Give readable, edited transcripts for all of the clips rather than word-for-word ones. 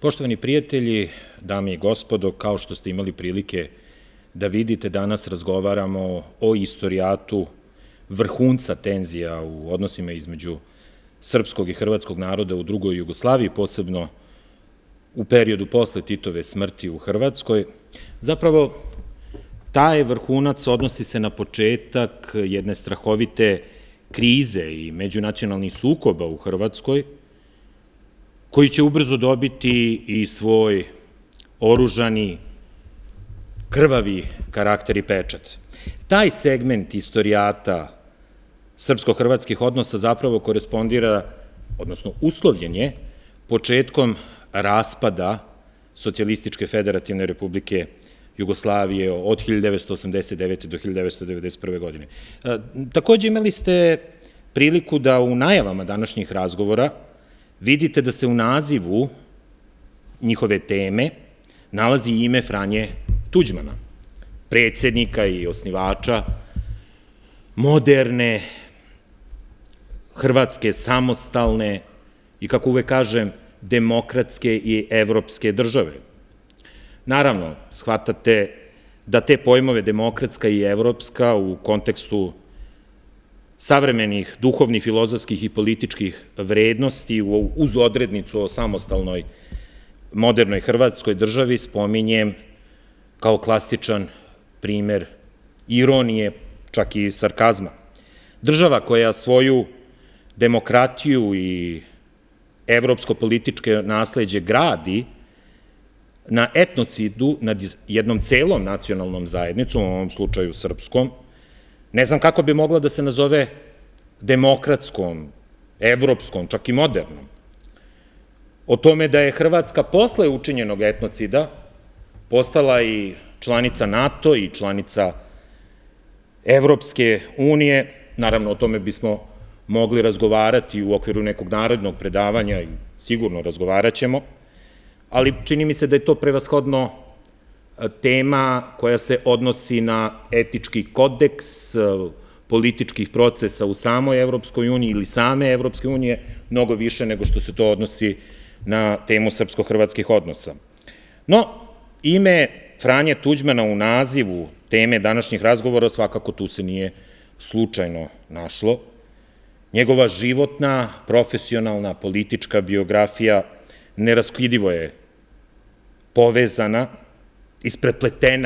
Poštovani prijatelji, dame i gospodo, kao što ste imali prilike da vidite, danas razgovaramo o istorijatu vrhunca tenzija u odnosima između srpskog i hrvatskog naroda u drugoj Jugoslaviji, posebno u periodu posle Titove smrti u Hrvatskoj. Zapravo, taj vrhunac odnosi se na početak jedne strahovite krize i međunacionalnih sukoba u Hrvatskoj, koji će ubrzo dobiti i svoj oružani, krvavi karakter i pečat. Taj segment istorijata srpsko-hrvatskih odnosa zapravo korespondira, odnosno uslovljen je, početkom raspada Socijalističke federativne republike Jugoslavije od 1989. do 1991. godine. Takođe imali ste priliku da u najavama današnjih razgovora vidite da se u nazivu njihove teme nalazi ime Franje Tuđmana, predsednika i osnivača moderne, hrvatske, samostalne i, kako uvek kažem, demokratske i evropske države. Naravno, shvatate da te pojmove demokratska i evropska u kontekstu savremenih duhovnih, filozofskih i političkih vrednosti uz odrednicu o samostalnoj modernoj hrvatskoj državi spominjem kao klasičan primer ironije, čak i sarkazma. Država koja svoju demokratiju i evropsko-političke nasleđe gradi na etnocidu nad jednom celom nacionalnom zajednicom, u ovom slučaju srpskom, ne znam kako bi mogla da se nazove demokratskom, evropskom, čak i modernom. O tome da je Hrvatska posle učinjenog etnocida postala i članica NATO i članica Evropske unije, naravno o tome bismo mogli razgovarati u okviru nekog narednog predavanja i sigurno razgovarat ćemo, ali čini mi se da je to prevashodno tema koja se odnosi na etički kodeks političkih procesa u samoj Evropskoj uniji ili same Evropske unije, mnogo više nego što se to odnosi na temu srpsko-hrvatskih odnosa. No, ime Franje Tuđmana u nazivu teme današnjih razgovora svakako tu se nije slučajno našlo. Njegova životna, profesionalna, politička biografija neraskidivo je povezana, isprepletena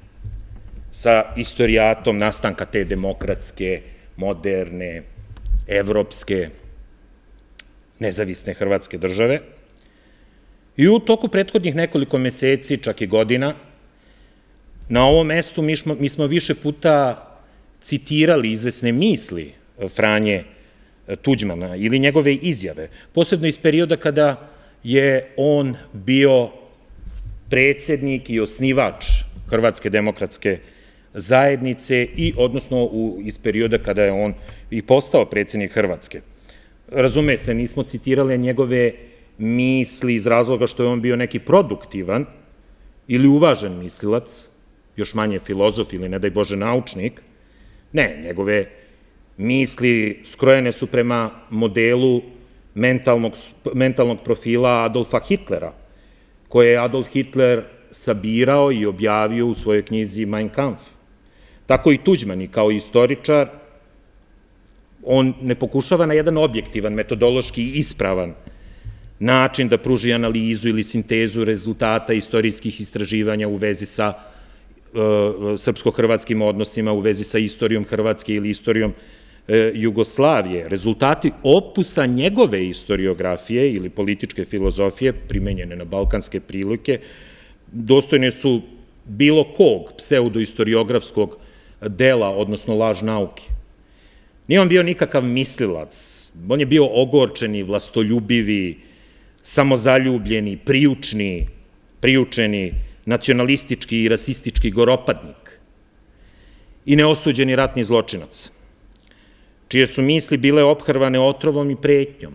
sa istorijatom nastanka te demokratske, moderne, evropske, nezavisne hrvatske države. I u toku prethodnih nekoliko meseci, čak i godina, na ovom mestu mi smo više puta citirali izvesne misli Franje Tuđmana ili njegove izjave, posebno iz perioda kada je on bio predsednik i osnivač Hrvatske demokratske zajednice i odnosno iz perioda kada je on i postao predsednik Hrvatske. Razume se, nismo citirali njegove misli iz razloga što je on bio neki produktivan ili uvažen mislilac, još manje filozof ili, ne daj Bože, naučnik. Ne, njegove misli skrojene su prema modelu mentalnog profila Adolfa Hitlera, koje je Adolf Hitler sabirao i objavio u svojoj knjizi Mein Kampf. Tako i Tuđman, i kao istoričar, on ne pokušava na jedan objektivan, metodološki ispravan način da pruži analizu ili sintezu rezultata istorijskih istraživanja u vezi sa srpsko-hrvatskim odnosima, u vezi sa istorijom Hrvatske ili istorijom Jugoslavije. Rezultati opusa njegove istoriografije ili političke filozofije, primenjene na balkanske prilike, dostojne su bilo kog pseudoistoriografskog dela, odnosno laž nauke. Nije on bio nikakav mislilac, on je bio ogorčeni, vlastoljubivi, samozaljubljeni, priučeni, nacionalistički i rasistički goropadnik i neosuđeni ratni zločinac, čije su misli bile ophrvane otrovom i pretnjom,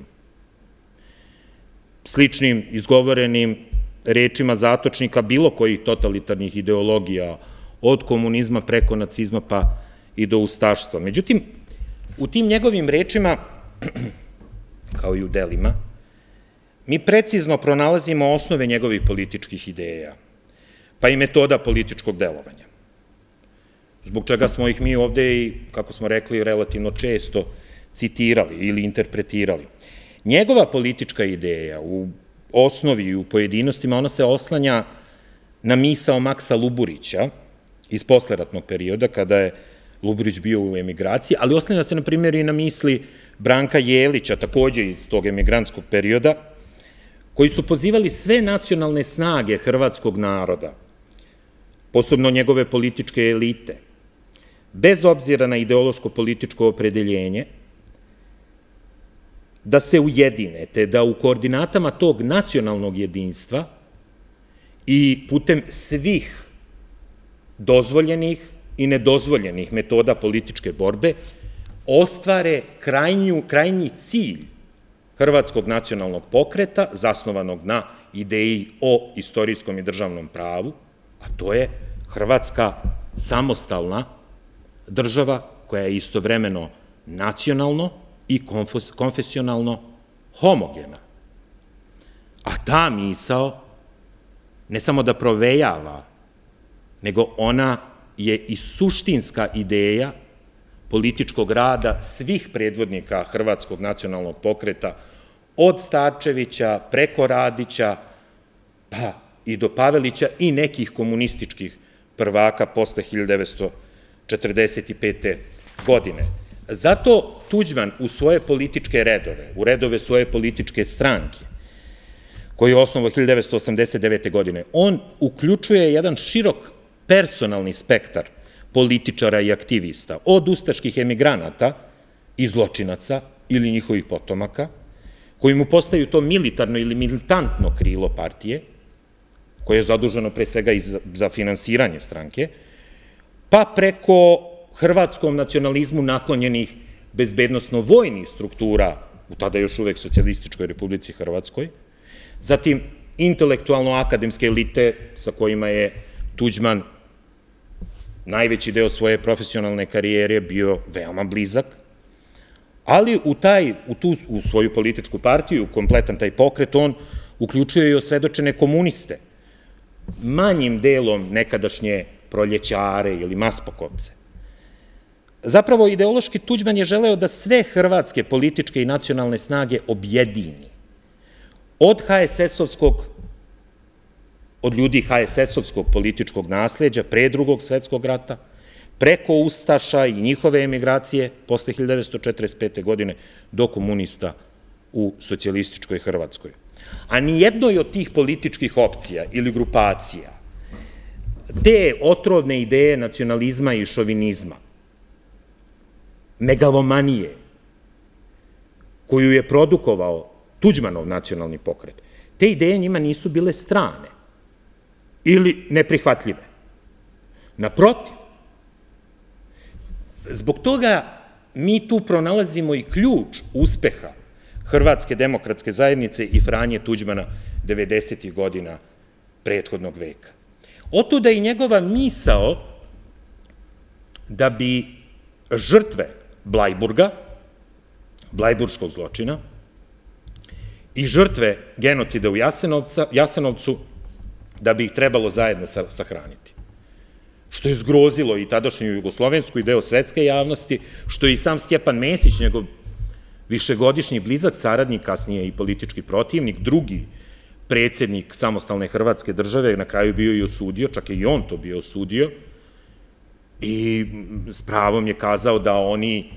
sličnim izgovorenim rečima zatočnika bilo kojih totalitarnih ideologija, od komunizma preko nacizma pa i do ustaštva. Međutim, u tim njegovim rečima, kao i u delima, mi precizno pronalazimo osnove njegovih političkih ideja, pa i metoda političkog delovanja, zbog čega smo ih mi ovde i, kako smo rekli, relativno često citirali ili interpretirali. Njegova politička ideja u osnovi i u pojedinostima, ona se oslanja na misao Maksa Luburića iz posleratnog perioda, kada je Luburić bio u emigraciji, ali oslanja se, na primjer, i na misli Branka Jelića, takođe iz tog emigrantskog perioda, koji su pozivali sve nacionalne snage hrvatskog naroda, posebno njegove političke elite, bez obzira na ideološko-političko opredeljenje, da se ujedine, te da u koordinatama tog nacionalnog jedinstva i putem svih dozvoljenih i nedozvoljenih metoda političke borbe ostvare krajnji cilj hrvatskog nacionalnog pokreta, zasnovanog na ideji o istorijskom i državnom pravu, a to je Hrvatska samostalna država koja je istovremeno nacionalno i konfesionalno homogena. A ta misao ne samo da provejava, nego ona je i suštinska ideja političkog rada svih predvodnika hrvatskog nacionalnog pokreta, od Starčevića preko Radića, pa i do Pavelića i nekih komunističkih prvaka posle 1945. godine. Zato Tuđman u svoje političke redove, u redove svoje političke stranke, koji je osnovao 1989. godine, on uključuje jedan širok personalni spektar političara i aktivista, od ustaških emigranata i zločinaca ili njihovih potomaka, koji mu postaju to militarno ili militantno krilo partije, koje je zaduženo pre svega i za finansiranje stranke, pa preko hrvatskom nacionalizmu naklonjenih bezbednosno-vojnih struktura u tada još uvek Socijalističkoj Republici Hrvatskoj, zatim intelektualno-akademske elite sa kojima je Tuđman najveći deo svoje profesionalne karijere bio veoma blizak, ali u svoju političku partiju, kompletan taj pokret, on uključuje i osvedočene komuniste, manjim delom nekadašnje proljećare ili maspokovce. Zapravo, ideološki Tuđman je želeo da sve hrvatske političke i nacionalne snage objedini. Od ljudi HSS-ovskog političkog nasleđa pre Drugog svetskog rata, preko Ustaša i njihove emigracije posle 1945. godine do komunista u socijalističkoj Hrvatskoj. A nijednoj od tih političkih opcija ili grupacija te otrovne ideje nacionalizma i šovinizma, megalomanije, koju je produkovao Tuđmanov nacionalni pokret, te ideje njima nisu bile strane ili neprihvatljive. Naprotiv, zbog toga mi tu pronalazimo i ključ uspeha Hrvatske demokratske zajednice i Franje Tuđmana 90. godina prethodnog veka. Otuda i njegova misao da bi žrtve Blajburga, Blajburškog zločina i žrtve genocida u Jasenovcu, da bi ih trebalo zajedno sahraniti. Što je zgrozilo i tadašnju jugoslovensku i deo svetske javnosti, što je i sam Stjepan Mesić, njegov višegodišnji blizak saradnik, kasnije i politički protivnik, drugi predsednik samostalne Hrvatske države, na kraju bio i osudio, čak je i on to bio osudio, i s pravom je kazao da oni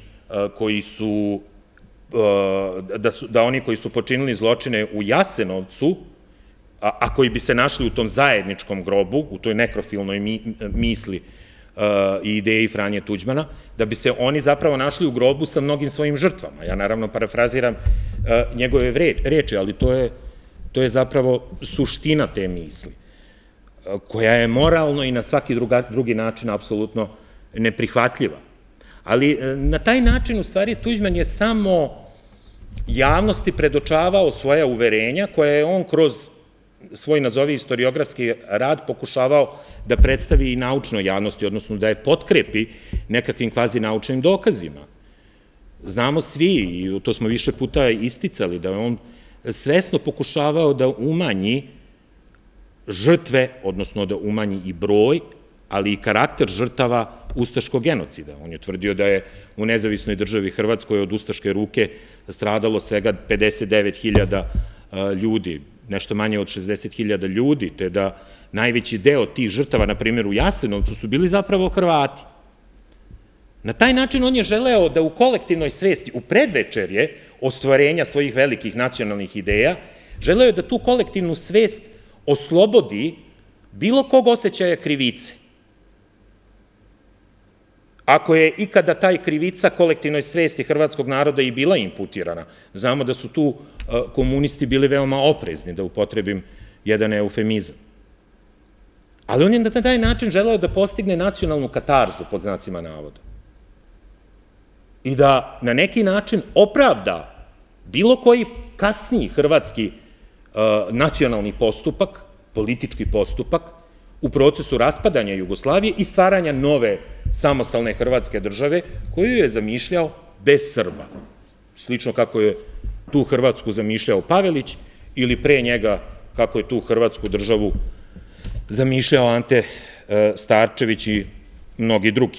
koji su počinili zločine u Jasenovcu, a koji bi se našli u tom zajedničkom grobu, u toj nekrofilnoj misli i ideji Franje Tuđmana, da bi se oni zapravo našli u grobu sa mnogim svojim žrtvama. Ja naravno parafraziram njegove reči, ali to je zapravo suština te misli, koja je moralno i na svaki drugi način apsolutno neprihvatljiva. Ali na taj način, u stvari, Tuđman je samo javnosti predočavao svoja uverenja, koje je on kroz svoj, nazovi, historiografski rad pokušavao da predstavi i naučnoj javnosti, odnosno da je potkrepi nekakvim kvazi naučnim dokazima. Znamo svi, i to smo više puta isticali, da je on svesno pokušavao da umanji žrtve, odnosno da umanji i broj, ali i karakter žrtava ustaškog genocida. On je tvrdio da je u nezavisnoj državi Hrvatskoj od ustaške ruke stradalo svega 59.000 ljudi, nešto manje od 60.000 ljudi, te da najveći deo tih žrtava, na primjer u Jasenovcu, su bili zapravo Hrvati. Na taj način on je želeo da u kolektivnoj svesti, u predvečerje ostvarenja svojih velikih nacionalnih ideja, želeo je da tu kolektivnu svest oslobodi bilo kog osjećaja krivice. Ako je ikada taj krivica kolektivnoj svesti hrvatskog naroda i bila imputirana, znamo da su tu komunisti bili veoma oprezni, da upotrebim jedan eufemizam. Ali on je na taj način želeo da postigne nacionalnu katarzu, pod znacima navoda. I da na neki način opravda bilo koji kasniji hrvatski nacionalni postupak, politički postupak, u procesu raspadanja Jugoslavije i stvaranja nove samostalne hrvatske države, koju je zamišljao bez Srba. Slično kako je tu Hrvatsku zamišljao Pavelić ili pre njega kako je tu Hrvatsku državu zamišljao Ante Starčević i mnogi drugi.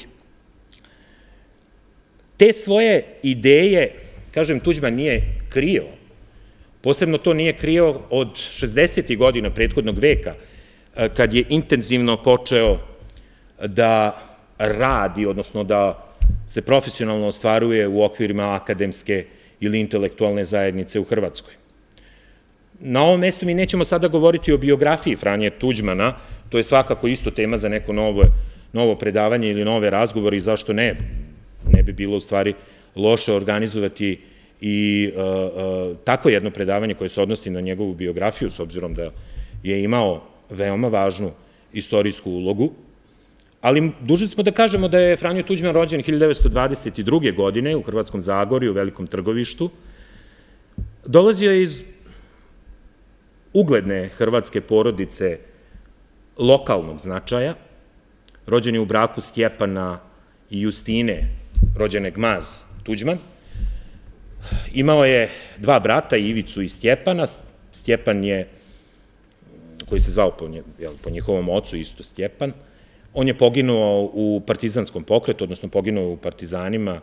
Te svoje ideje, kažem, Tuđman nije krio. Posebno to nije krio od 60. godina prethodnog veka, kad je intenzivno počeo da radi, odnosno da se profesionalno ostvaruje u okvirima akademske ili intelektualne zajednice u Hrvatskoj. Na ovom mestu mi nećemo sada govoriti o biografiji Franje Tuđmana, to je svakako isto tema za neko novo predavanje ili nove razgovore i zašto ne bi bilo u stvari loše organizovati i tako jedno predavanje koje se odnosi na njegovu biografiju, s obzirom da je imao veoma važnu istorijsku ulogu, ali dužni smo da kažemo da je Franjo Tuđman rođen 1922. godine u Hrvatskom Zagorju, u Velikom Trgovištu. Dolazio je iz ugledne hrvatske porodice lokalnog značaja, rođen je u braku Stjepana i Justine, rođene Gmaz Tuđman. Imao je dva brata, Ivicu i Stjepana. Stjepan je, koji se zvao po njihovom ocu isto Stjepan, on je poginuo u partizanskom pokretu, odnosno poginuo u partizanima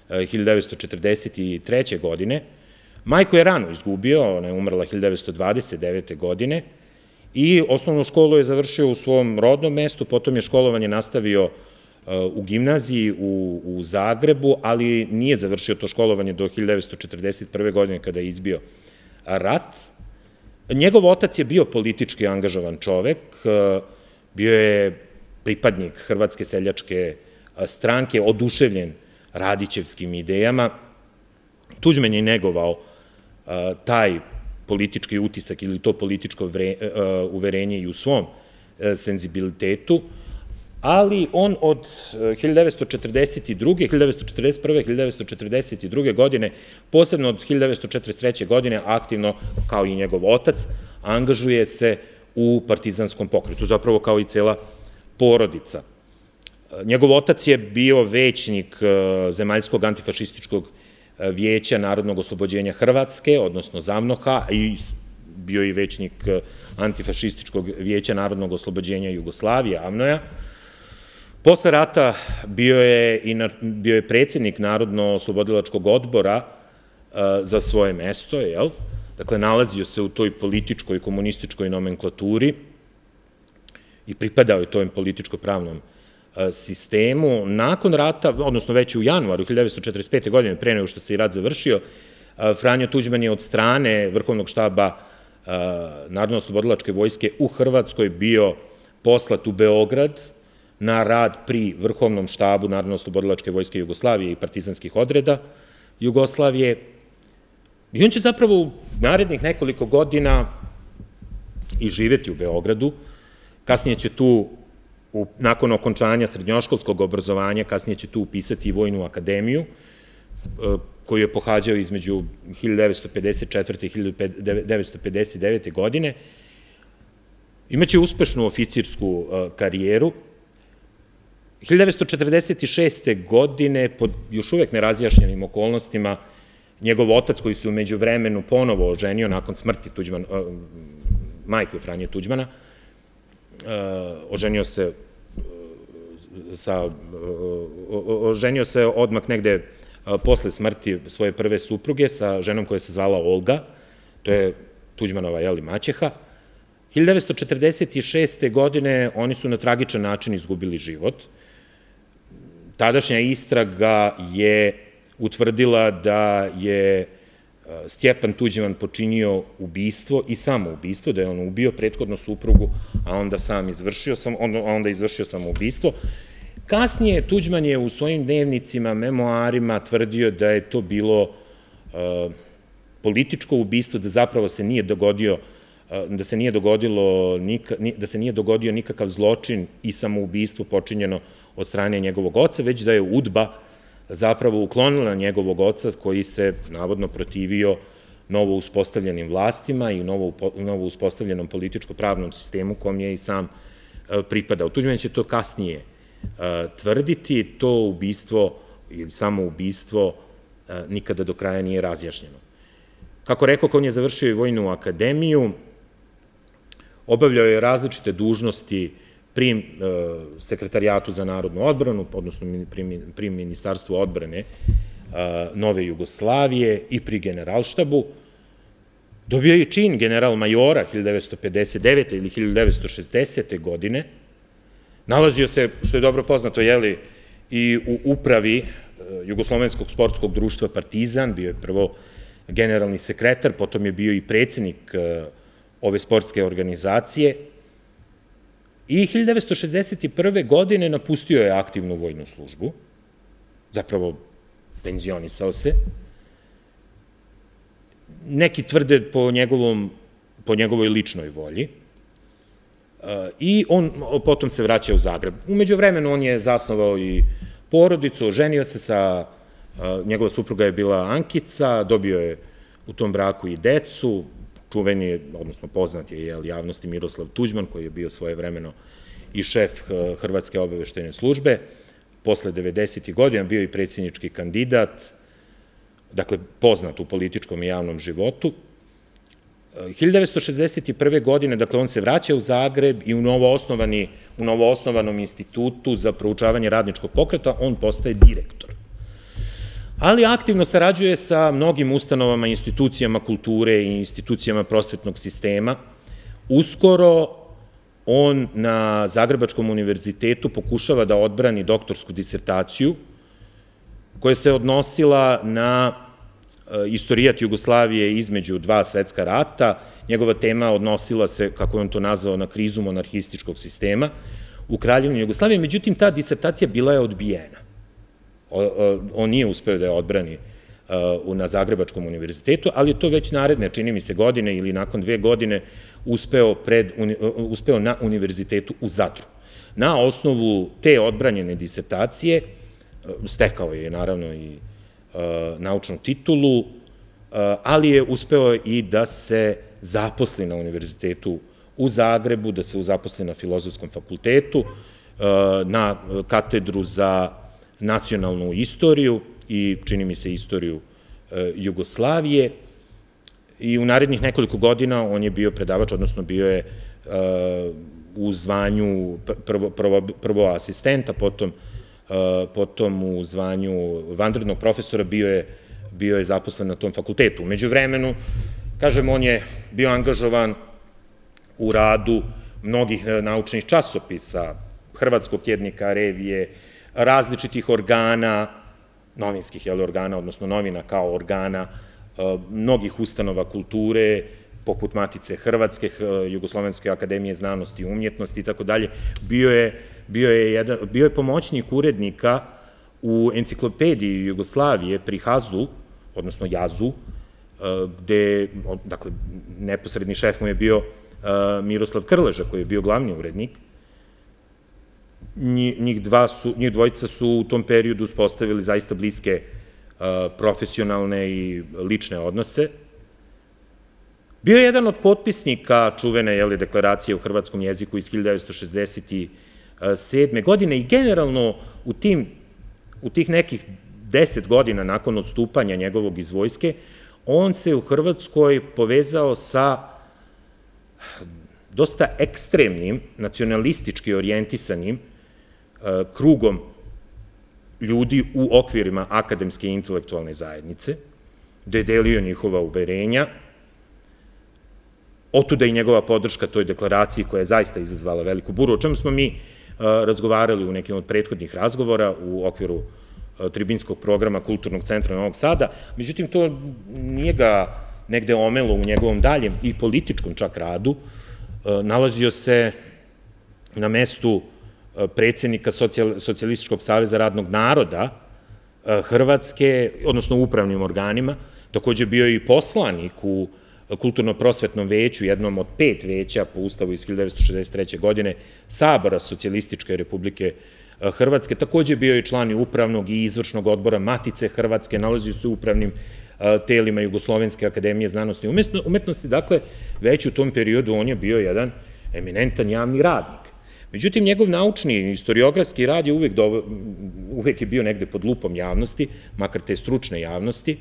1943. godine. Majku je rano izgubio, ona je umrla 1929. godine i osnovnu školu je završio u svom rodnom mestu, potom je školovanje nastavio u gimnaziji u Zagrebu, ali nije završio to školovanje do 1941. godine kada je izbio rat. Njegov otac je bio politički angažovan čovek, bio je pripadnik Hrvatske seljačke stranke, oduševljen Radićevskim idejama. Tuđman je negovao taj politički utisak ili to političko uverenje i u svom senzibilitetu, ali on od 1941. 1942. godine, posebno od 1943. godine, aktivno, kao i njegov otac, angažuje se u partizanskom pokretu, zapravo kao i cela porodica. Njegov otac je bio većnik Zemaljskog antifašističkog vijeća Narodnog oslobođenja Hrvatske, odnosno ZAVNOH-a, i bio je većnik antifašističkog vijeća Narodnog oslobođenja Jugoslavije, AVNOJ-a. Posle rata bio je predsjednik Narodno-oslobodilačkog odbora za svoje mesto, dakle, nalazio se u toj političkoj komunističkoj nomenklaturi i pripadao je tom političko-pravnom sistemu. Nakon rata, odnosno već u januaru 1945. godine, pre nego što se i rat završio, Franjo Tuđman je od strane Vrhovnog štaba Narodno-oslobodilačke vojske u Hrvatskoj bio poslat u Beograd na rad pri Vrhovnom štabu Narodno-oslobodilačke vojske Jugoslavije i partizanskih odreda Jugoslavije. I on će zapravo u narednih nekoliko godina i živeti u Beogradu. Kasnije će tu, nakon okončanja srednjoškolskog obrazovanja, kasnije će tu upisati i Vojnu akademiju, koju je pohađao između 1954. i 1959. godine. Imaće uspešnu oficirsku karijeru. 1946. godine, pod još uvek nerazjašnjenim okolnostima, njegov otac koji se u međuvremenu ponovo oženio nakon smrti majke Franje Tuđmana, oženio se odmah negde posle smrti svoje prve supruge sa ženom koja se zvala Olga, to je Tuđmanova maćeha. 1946. godine oni su na tragičan način izgubili život. Tadašnja istraga je utvrdila da je Stjepan Tuđman počinio ubistvo i samoubistvo, da je on ubio prethodno suprugu, a onda izvršio samoubistvo. Kasnije Tuđman je u svojim dnevnicima, memoarima tvrdio da je to bilo političko ubistvo, da zapravo se nije dogodio nikakav zločin i samoubistvo počinjeno od strane njegovog oca, već da je UDBA zapravo uklonila njegovog oca koji se navodno protivio novo uspostavljenim vlastima i novo uspostavljenom političko-pravnom sistemu kom je i sam pripadao. Tuđman će to kasnije tvrditi, to ubistvo ili samoubistvo nikada do kraja nije razjašnjeno. Kako rekao, on je završio i Vojnu akademiju, obavljao je različite dužnosti pri Sekretarijatu za narodnu odbranu, odnosno pri Ministarstvu odbrane Nove Jugoslavije i pri Generalštabu. Dobio je čin general majora 1959. ili 1960. godine. Nalazio se, što je dobro poznato, i u upravi Jugoslovenskog sportskog društva Partizan, bio je prvo generalni sekretar, potom je bio i predsednik ove sportske organizacije i 1961. godine napustio je aktivnu vojnu službu, zapravo penzionisao se. Neki tvrde po njegovoj ličnoj volji i on potom se vraća u Zagreb. Umeđu vremenu on je zasnovao i porodicu, oženio se njegova supruga je bila Ankica, dobio je u tom braku i decu, čuveni, odnosno poznat je javnosti Miroslav Tuđman, koji je bio svojevremeno i šef Hrvatske obaveštajne službe, posle 90. godina bio i predsjednički kandidat, dakle poznat u političkom i javnom životu. 1961. godine, dakle on se vraća u Zagreb i u novoosnovanom institutu za proučavanje radničkog pokreta on postaje direktor. Ali aktivno sarađuje sa mnogim ustanovama, institucijama kulture i institucijama prosvetnog sistema. Uskoro on na Zagrebačkom univerzitetu pokušava da odbrani doktorsku disertaciju koja se odnosila na istorijat Jugoslavije između dva svetska rata. Njegova tema odnosila se, kako je on to nazvao, na krizu monarhističkog sistema u Kraljevini Jugoslavije, međutim ta disertacija bila je odbijena. On nije uspeo da je odbrani na Zagrebačkom univerzitetu, ali je to već naredne, čini mi se, godine ili nakon 2 godine uspeo na univerzitetu u Zadru. Na osnovu te odbranjene disertacije stekao je naravno i naučnu titulu, ali je uspeo i da se zaposli na univerzitetu u Zagrebu, da se zaposli na Filozofskom fakultetu, na katedru za nacionalnu istoriju i, čini mi se, istoriju Jugoslavije. I u narednih nekoliko godina on je bio predavač, odnosno bio je u zvanju prvo asistenta, potom u zvanju vanrednog profesora bio je zaposlen na tom fakultetu. Umeđu vremenu, kažem, on je bio angažovan u radu mnogih naučnih časopisa, Hrvatskog tjednika, revije, različitih organa, novinskih organa, odnosno novina kao organa, mnogih ustanova kulture, poput Matice Hrvatske, Jugoslovenske akademije znanosti i umjetnosti i tako dalje. Bio je pomoćnik urednika u enciklopediji Jugoslavije pri HAZU, odnosno JAZU, gde, dakle, neposredni šef mu je bio Miroslav Krleža, koji je bio glavni urednik. Njih dvojica su u tom periodu uspostavili zaista bliske profesionalne i lične odnose. Bio je jedan od potpisnika čuvene deklaracije u hrvatskom jeziku iz 1967. godine i generalno u tih nekih 10 godina nakon odstupanja njegovog iz vojske, on se u Hrvatskoj povezao sa dosta ekstremnim, nacionalistički orijentisanim krugom ljudi u okvirima akademske i intelektualne zajednice, gde je delio njihova uverenja. Otuda i njegova podrška toj deklaraciji koja je zaista izazvala veliku buru, o čemu smo mi razgovarali u nekim od prethodnih razgovora u okviru tribinskog programa Kulturnog centra Novog Sada. Međutim, to nije ga negde omelo u njegovom daljem i političkom čak radu. Nalazio se na mestu predsjednika Socijalističkog saveza radnog naroda Hrvatske, odnosno u upravnim organima, takođe bio i poslanik u Kulturno-prosvetnom veću, jednom od 5 veća po Ustavu iz 1963. godine, Sabora Socijalističke Republike Hrvatske, takođe bio i član i upravnog i izvršnog odbora Matice Hrvatske, nalazio se u upravnim telima Jugoslovenske akademije znanosti i umetnosti, dakle, već u tom periodu on je bio jedan eminentan javni radnik. Međutim, njegov naučni historiografski rad je uvek je bio negde pod lupom javnosti, makar te stručne javnosti.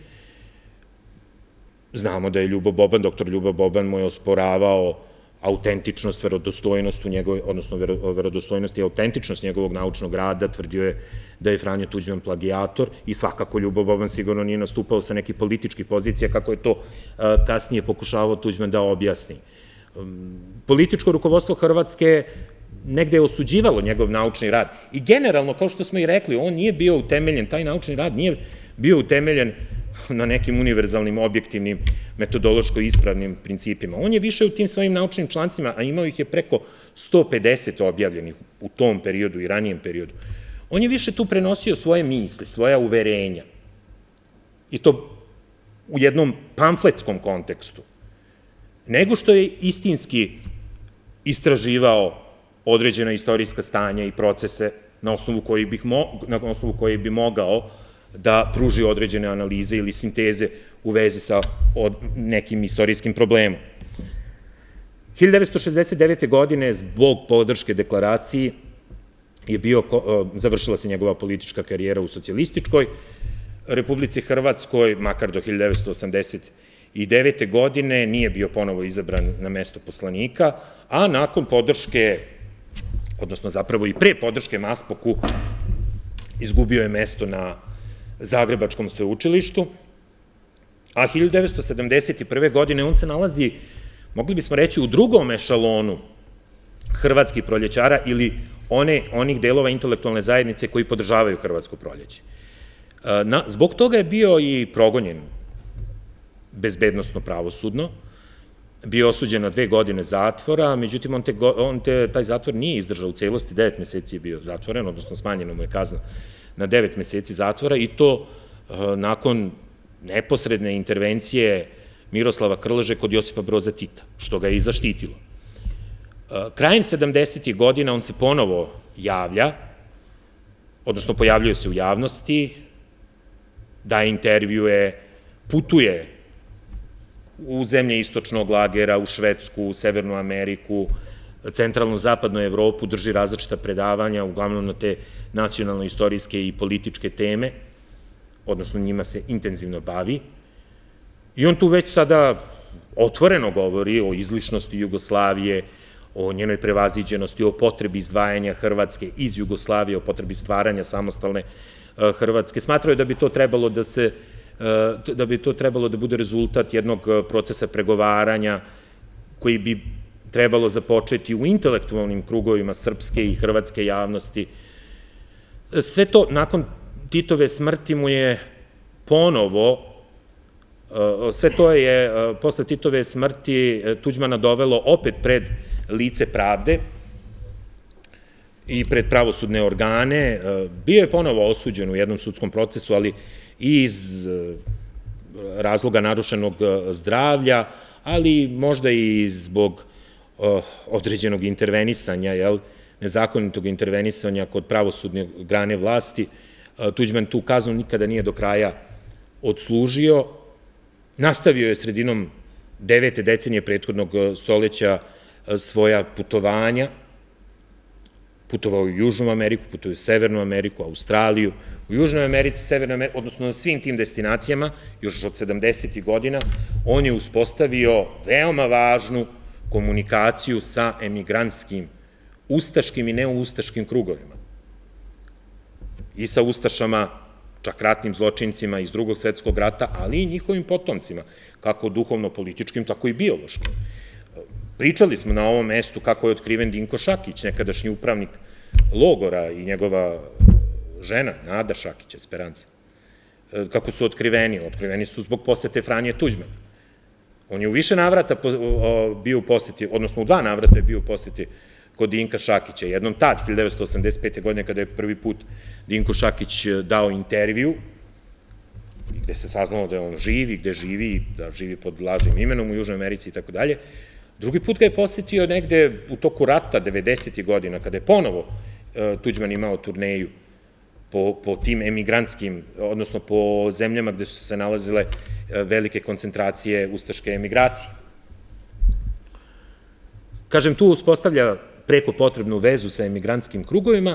Znamo da je Ljubo Boban, doktor Ljubo Boban mu je osporavao autentičnost, verodostojnost u njegovoj, odnosno verodostojnost i autentičnost njegovog naučnog rada, tvrdio je da je Franjo Tuđman plagijator i svakako Ljubo Boban sigurno nije nastupao sa nekih političkih pozicija, kako je to kasnije pokušavao Tuđman da objasni. Političko rukovodstvo Hrvatske negde je osuđivalo njegov naučni rad i generalno, kao što smo i rekli, on nije bio utemeljen, taj naučni rad nije bio utemeljen na nekim univerzalnim, objektivnim, metodološko ispravnim principima. On je više u tim svojim naučnim člancima, a imao ih je preko 150 objavljenih u tom periodu i ranijem periodu, on je više tu prenosio svoje misli, svoja uverenja i to u jednom pamfletskom kontekstu, nego što je istinski istraživao određena istorijska stanja i procese na osnovu kojih bi mogao da pruži određene analize ili sinteze u vezi sa nekim istorijskim problemom. 1969. godine, zbog podrške deklaraciji, završila se njegova politička karijera u socijalističkoj Republici Hrvatskoj, makar do 1989. godine, nije bio ponovo izabran na mesto poslanika, a nakon podrške, odnosno zapravo i pre podrške Maspoku, izgubio je mesto na Zagrebačkom sveučilištu, a 1971. godine on se nalazi, mogli bismo reći, u drugom ešalonu hrvatskih proljećara ili onih delova intelektualne zajednice koji podržavaju hrvatsko proljeće. Zbog toga je bio i progonjen bezbednosno pravosudno, bio osuđen na 2 godine zatvora, međutim on taj zatvor nije izdržao u celosti, 9 meseci je bio zatvoren, odnosno smanjena mu je kazna na 9 meseci zatvora i to nakon neposredne intervencije Miroslava Krleže kod Josipa Broza Tita, što ga je i zaštitilo. Krajem 70. godina on se ponovo javlja, odnosno pojavljuje se u javnosti, daje intervjue, putuje u zemlje istočnog lagera, u Švedsku, u Severnu Ameriku, centralnu zapadnu Evropu, drži različita predavanja, uglavnom na te nacionalno-istorijske i političke teme, odnosno njima se intenzivno bavi. I on tu već sada otvoreno govori o izlišnosti Jugoslavije, o njenoj prevaziđenosti, o potrebi izdvajanja Hrvatske iz Jugoslavije, o potrebi stvaranja samostalne Hrvatske. Smatrao je da bi to trebalo da bude rezultat jednog procesa pregovaranja koji bi trebalo započeti u intelektualnim krugovima srpske i hrvatske javnosti. Sve to nakon Titove smrti mu je ponovo, sve to je posle Titove smrti Tuđmana dovelo opet pred lice pravde i pred pravosudne organe. Bio je ponovo osuđen u jednom sudskom procesu, ali i iz razloga narušenog zdravlja, ali možda i zbog određenog intervenisanja, nezakonitog intervenisanja kod pravosudne grane vlasti. Tuđman tu kaznu nikada nije do kraja odslužio. Nastavio je sredinom 9. decenije prethodnog stoleća svoja putovanja putovao u Južnu Ameriku, putovao u Severnu Ameriku, Australiju. U Južnoj Americi, Severnoj Americi, odnosno na svim tim destinacijama, još od 70. godina, on je uspostavio veoma važnu komunikaciju sa emigrantskim, ustaškim i neustaškim krugovima. I sa ustašama, čak ratnim zločincima iz Drugog svetskog rata, ali i njihovim potomcima, kako duhovno-političkim, tako i biološkim. Pričali smo na ovom mestu kako je otkriven Dinko Šakić, nekadašnji upravnik logora i njegova žena, Nada Šakić, Esperanca. Kako su otkriveni? Otkriveni su zbog posete Franje Tuđmana. On je u više navrata bio u poseti, odnosno u 2 navrata je bio u poseti kod Dinka Šakića. Jednom tad, 1985. godine, kada je prvi put Dinko Šakić dao intervju, gde se saznalo da je on živ i gde živi, da živi pod lažnim imenom u Južnoj Americi i tako dalje. Drugi put ga je posetio negde u toku rata 90. godina, kada je ponovo Tuđman imao turneju po tim emigrantskim, odnosno po zemljama gde su se nalazile velike koncentracije ustaške emigracije. Kažem, tu uspostavlja preko potrebnu vezu sa emigrantskim krugovima.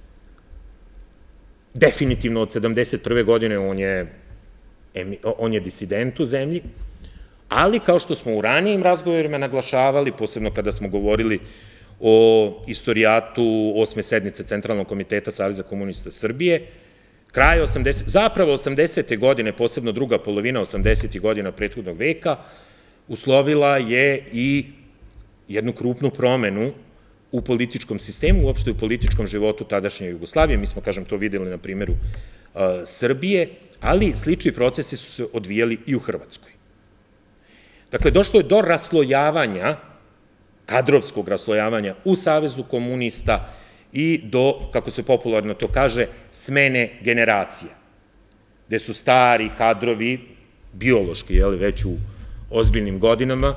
Definitivno od 71. godine on je disident u zemlji, ali kao što smo u ranijim razgovorima naglašavali, posebno kada smo govorili o istorijatu 8. sednice Centralnog komiteta Saveza komunista Srbije, zapravo 80. godine, posebno druga polovina 80. godina prethodnog veka, uslovila je i jednu krupnu promenu u političkom sistemu, uopšte u političkom životu tadašnje Jugoslavije. Mi smo, kažem, to videli na primjeru Srbije, ali slični procesi su se odvijali i u Hrvatskoj. Dakle, došlo je do raslojavanja, kadrovskog raslojavanja u Savezu komunista i do, kako se popularno to kaže, smene generacija, gde su stari kadrovi, biološki, već u ozbiljnim godinama,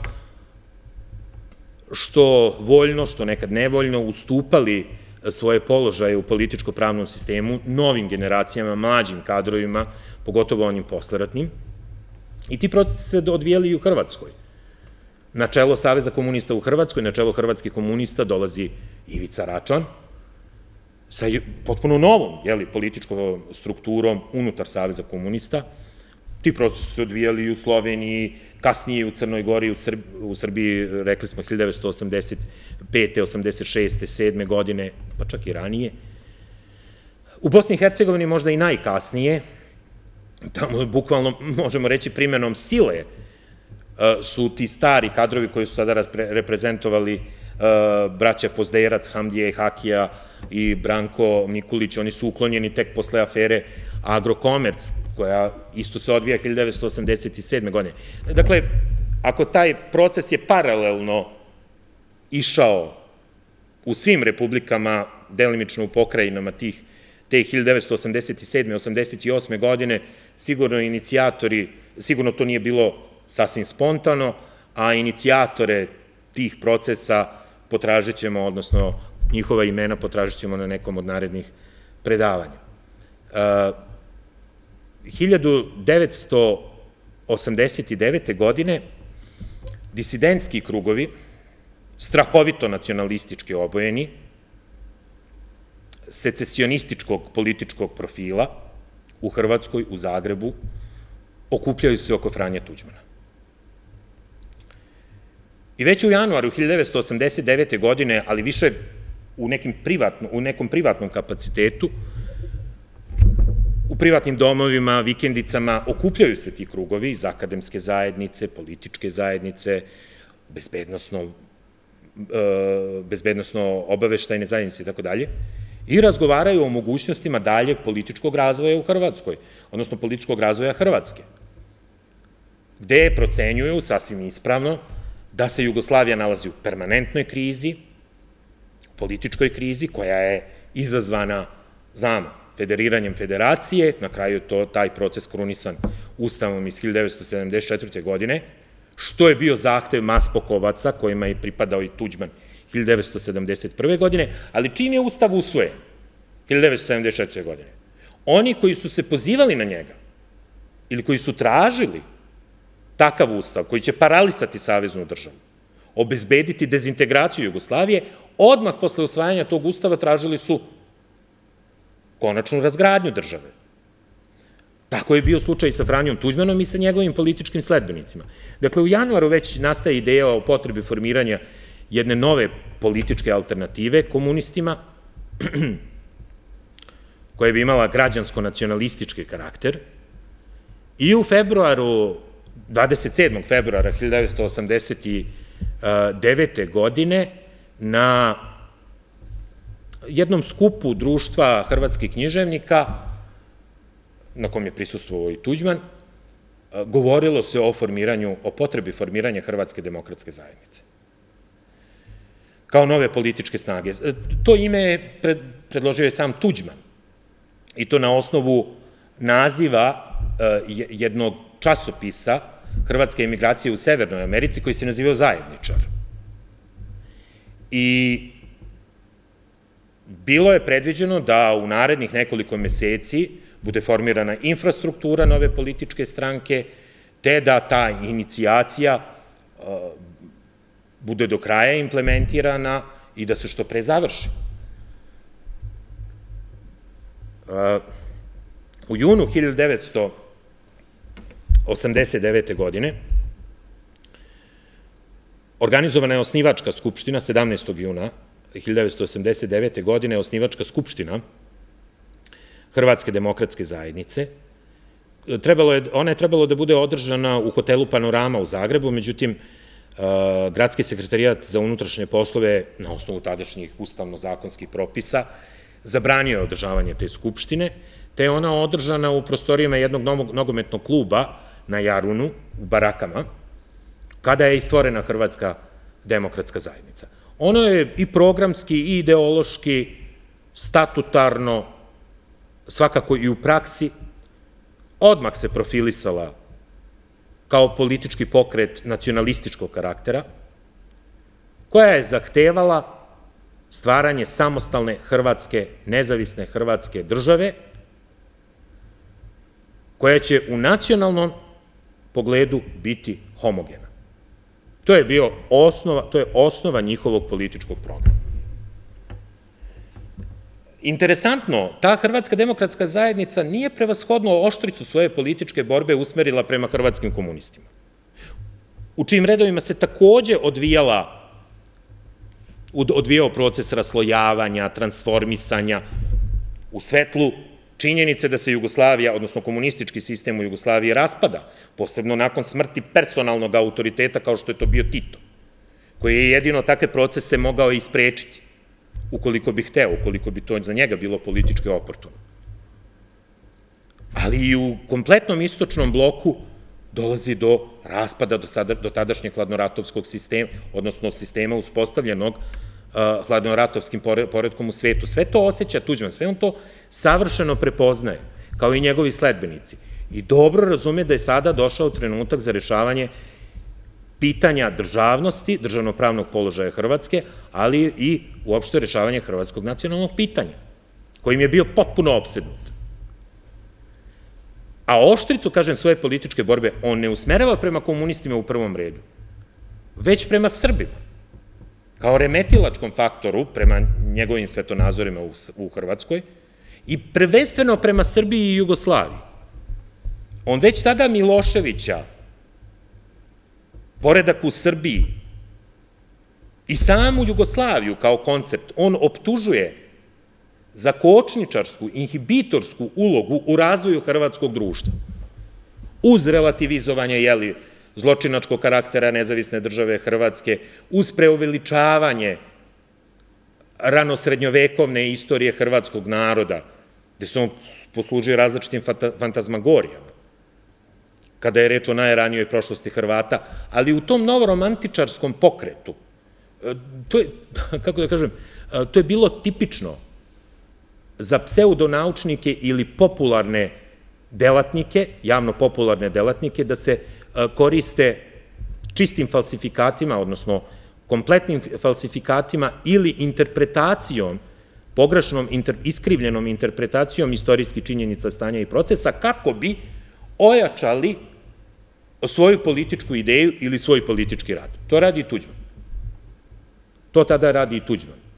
što voljno, što nekad nevoljno, ustupali svoje položaje u političko-pravnom sistemu novim generacijama, mlađim kadrovima, pogotovo onim posleratnim. I ti procesi se odvijali i u Hrvatskoj. Na čelo Saveza komunista u Hrvatskoj, na čelo hrvatskih komunista dolazi Ivica Račan, sa potpuno novom političkom strukturom unutar Saveza komunista. Ti procesi su se odvijali i u Sloveniji, kasnije u Crnoj Gori, u Srbiji, rekli smo, 1985. 86. 7. godine, pa čak i ranije. U Bosni i Hercegovini možda i najkasnije, tamo bukvalno, možemo reći, primenom sile su ti stari kadrovi koji su tada reprezentovali braća Pozderac, Hamdija i Hakija i Branko Mikulić, oni su uklonjeni tek posle afere Agrokomerc, koja isto se odvija 1987. godine. Dakle, ako taj proces je paralelno išao u svim republikama, delimično u pokrajinama te 1987. 88. godine, sigurno to nije bilo sasvim spontano, a inicijatore tih procesa potražit ćemo, odnosno njihova imena potražit ćemo na nekom od narednih predavanja. 1989. godine disidentski krugovi, strahovito nacionalistički obojeni, secesionističkog političkog profila u Hrvatskoj, u Zagrebu, okupljaju se oko Franje Tuđmana. I već u januaru 1989. godine, ali više u nekom privatnom kapacitetu, u privatnim domovima, vikendicama, okupljaju se ti krugovi iz akademske zajednice, političke zajednice, bezbednosno obaveštajne zajednice i tako dalje, i razgovaraju o mogućnostima daljeg političkog razvoja u Hrvatskoj, odnosno političkog razvoja Hrvatske, gde procenjuju, sasvim ispravno, da se Jugoslavija nalazi u permanentnoj krizi, političkoj krizi, koja je izazvana, znamo, federiranjem federacije, na kraju je taj proces krunisan Ustavom iz 1974. godine, što je bio zahtev Maspokovaca, kojima je pripadao i Tuđman 1971. godine, ali čim je Ustav usvojen 1974. godine, oni koji su se pozivali na njega ili koji su tražili takav Ustav koji će paralisati saveznu državu, obezbediti dezintegraciju Jugoslavije, odmah posle usvajanja tog ustava tražili su konačnu razgradnju države. Tako je bio slučaj i sa Franjom Tuđmanom i sa njegovim političkim sledbenicima. Dakle, u januaru već nastaje ideja o potrebi formiranja jedne nove političke alternative komunistima, koja bi imala građansko-nacionalistički karakter, i u februaru, 27. februara 1989. godine, na jednom skupu društva hrvatskih književnika, na kom je prisustvovao i Tuđman, govorilo se o potrebi formiranja Hrvatske demokratske zajednice kao nove političke snage. To ime je predložio sam Tuđman, i to na osnovu naziva jednog časopisa hrvatske emigracije u Severnoj Americi, koji se nazivao Zajedničar. I bilo je predviđeno da u narednih nekoliko meseci bude formirana infrastruktura nove političke stranke, te da ta inicijacija bude do kraja implementirana i da se što pre završi. U junu 1989. godine organizovana je osnivačka skupština, 17. juna 1989. godine, osnivačka skupština Hrvatske demokratske zajednice. Ona je trebalo da bude održana u hotelu Panorama u Zagrebu, međutim, Gradski sekretarijat za unutrašnje poslove, na osnovu tadašnjih ustavno-zakonskih propisa, zabranio je održavanje te skupštine, te je ona održana u prostorijama jednog nogometnog kluba na Jarunu, u Barakama, kada je i stvorena Hrvatska demokratska zajednica. Ono je i programski, i ideološki, statutarno, svakako i u praksi, odmah se profilisala kao politički pokret nacionalističkog karaktera, koja je zahtevala stvaranje samostalne Hrvatske, nezavisne Hrvatske države, koja će u nacionalnom pogledu biti homogena. To je osnova njihovog političkog programa. Interesantno, ta Hrvatska demokratska zajednica nije prevashodno oštricu svoje političke borbe usmerila prema hrvatskim komunistima, u čijim redovima se takođe odvijao proces raslojavanja, transformisanja, u svetlu činjenice da se Jugoslavija, odnosno komunistički sistem u Jugoslaviji raspada, posebno nakon smrti personalnog autoriteta kao što je to bio Tito, koji je jedino takve procese mogao i sprečiti, ukoliko bi hteo, ukoliko bi to za njega bilo politički oportuno. Ali i u kompletnom istočnom bloku dolazi do raspada do tadašnjeg hladnoratovskog sistema, odnosno sistema uspostavljenog hladnoratovskim poretkom u svetu. Sve to osjeća Tuđman, sve on to savršeno prepoznaje, kao i njegovi sledbenici. I dobro razume da je sada došao trenutak za rešavanje pitanja državnosti, državnopravnog položaja Hrvatske, ali i uopšte rešavanje hrvatskog nacionalnog pitanja, kojim je bio potpuno opsednut. A oštricu, kažem, svoje političke borbe on ne usmerava prema komunistima u prvom redu, već prema Srbima, kao remetilačkom faktoru prema njegovim svetonazorima u Hrvatskoj i prvenstveno prema Srbiji i Jugoslaviji. On već tada Miloševića, poredak u Srbiji i samu Jugoslaviju kao koncept, on optužuje za kočničarsku, inhibitorsku ulogu u razvoju hrvatskog društva, uz relativizovanje, zločinačkog karaktera nezavisne države Hrvatske, uz preuveličavanje ranosrednjovekovne istorije hrvatskog naroda, gde se on poslužio različitim fantazmagorijama, kada je reč o najranijoj prošlosti Hrvata, ali u tom novoromantičarskom pokretu, to je, kako da kažem, to je bilo tipično za pseudonaučnike ili popularne delatnike, javno-popularne delatnike, da se koriste čistim falsifikatima, odnosno kompletnim falsifikatima ili interpretacijom, pogrešnom, iskrivljenom interpretacijom istorijskih činjenica, stanja i procesa, kako bi ojačali svoju političku ideju ili svoj politički rad. To radi i Tuđman. To tada radi i Tuđman.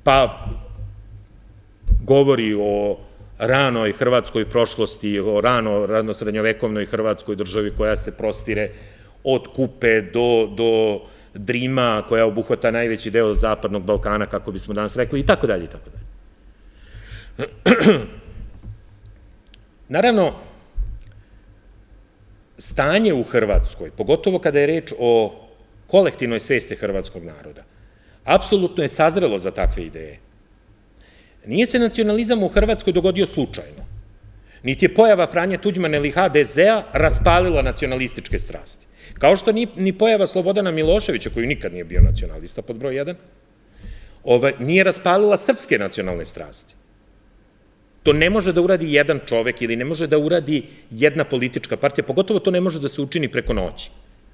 pa govori o ranoj hrvatskoj prošlosti, o rano srednjovekovnoj hrvatskoj državi koja se prostire od Kupe do Drima, koja obuhvata najveći deo zapadnog Balkana, kako bismo danas rekli, i tako dalje, i tako dalje. Naravno, stanje u Hrvatskoj, pogotovo kada je reč o kolektivnoj svesti hrvatskog naroda, apsolutno je sazrelo za takve ideje. Nije se nacionalizam u Hrvatskoj dogodio slučajno, niti je pojava Franje Tuđmana ili HDZ-a raspalila nacionalističke strasti. Kao što ni pojava Slobodana Miloševića, koji nikad nije bio nacionalista, pod broj 1, nije raspalila srpske nacionalne strasti. To ne može da uradi jedan čovek ili ne može da uradi jedna politička partija, pogotovo to ne može da se učini preko noći.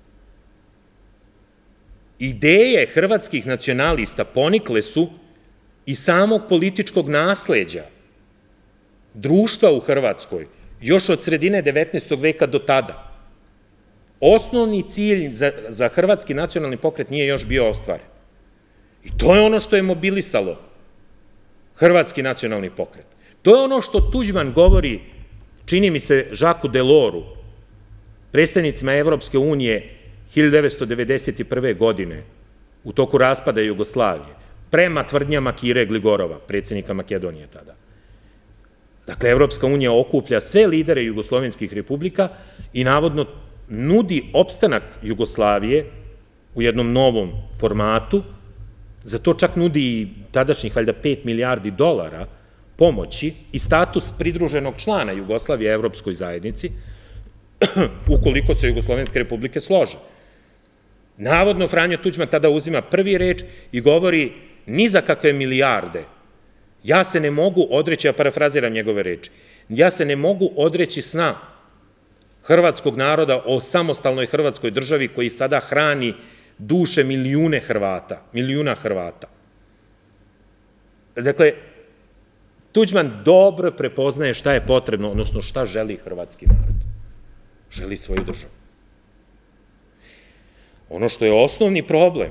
Ideje hrvatskih nacionalista ponikle su iz samog političkog nasleđa društva u Hrvatskoj, još od sredine 19. veka do tada. Osnovni cilj za hrvatski nacionalni pokret nije još bio ostvaren. I to je ono što je mobilisalo hrvatski nacionalni pokret. To je ono što Tuđman govori, čini mi se, Žaku Deloru, predstavnicima Evropske unije 1991. godine, u toku raspada Jugoslavije, prema tvrdnjama Kire Gligorova, predsednika Makedonije tada. Dakle, Evropska unija okuplja sve lidere jugoslovenskih republika i navodno nudi opstanak Jugoslavije u jednom novom formatu, za to čak nudi i tadašnjih, valjda, 5 milijardi dolara pomoći i status pridruženog člana Jugoslavije Evropskoj zajednici, ukoliko se Jugoslovenske republike slože. Navodno, Franjo Tuđman tada uzima prvi reč i govori ni za kakve milijarde. Ja se ne mogu odreći, ja parafraziram njegove reči, ja se ne mogu odreći sna hrvatskog naroda o samostalnoj hrvatskoj državi koji sada hrani duše milijuna Hrvata. Dakle, Tuđman dobro prepoznaje šta je potrebno, odnosno šta želi hrvatski narod. Želi svoju državu. Ono što je osnovni problem,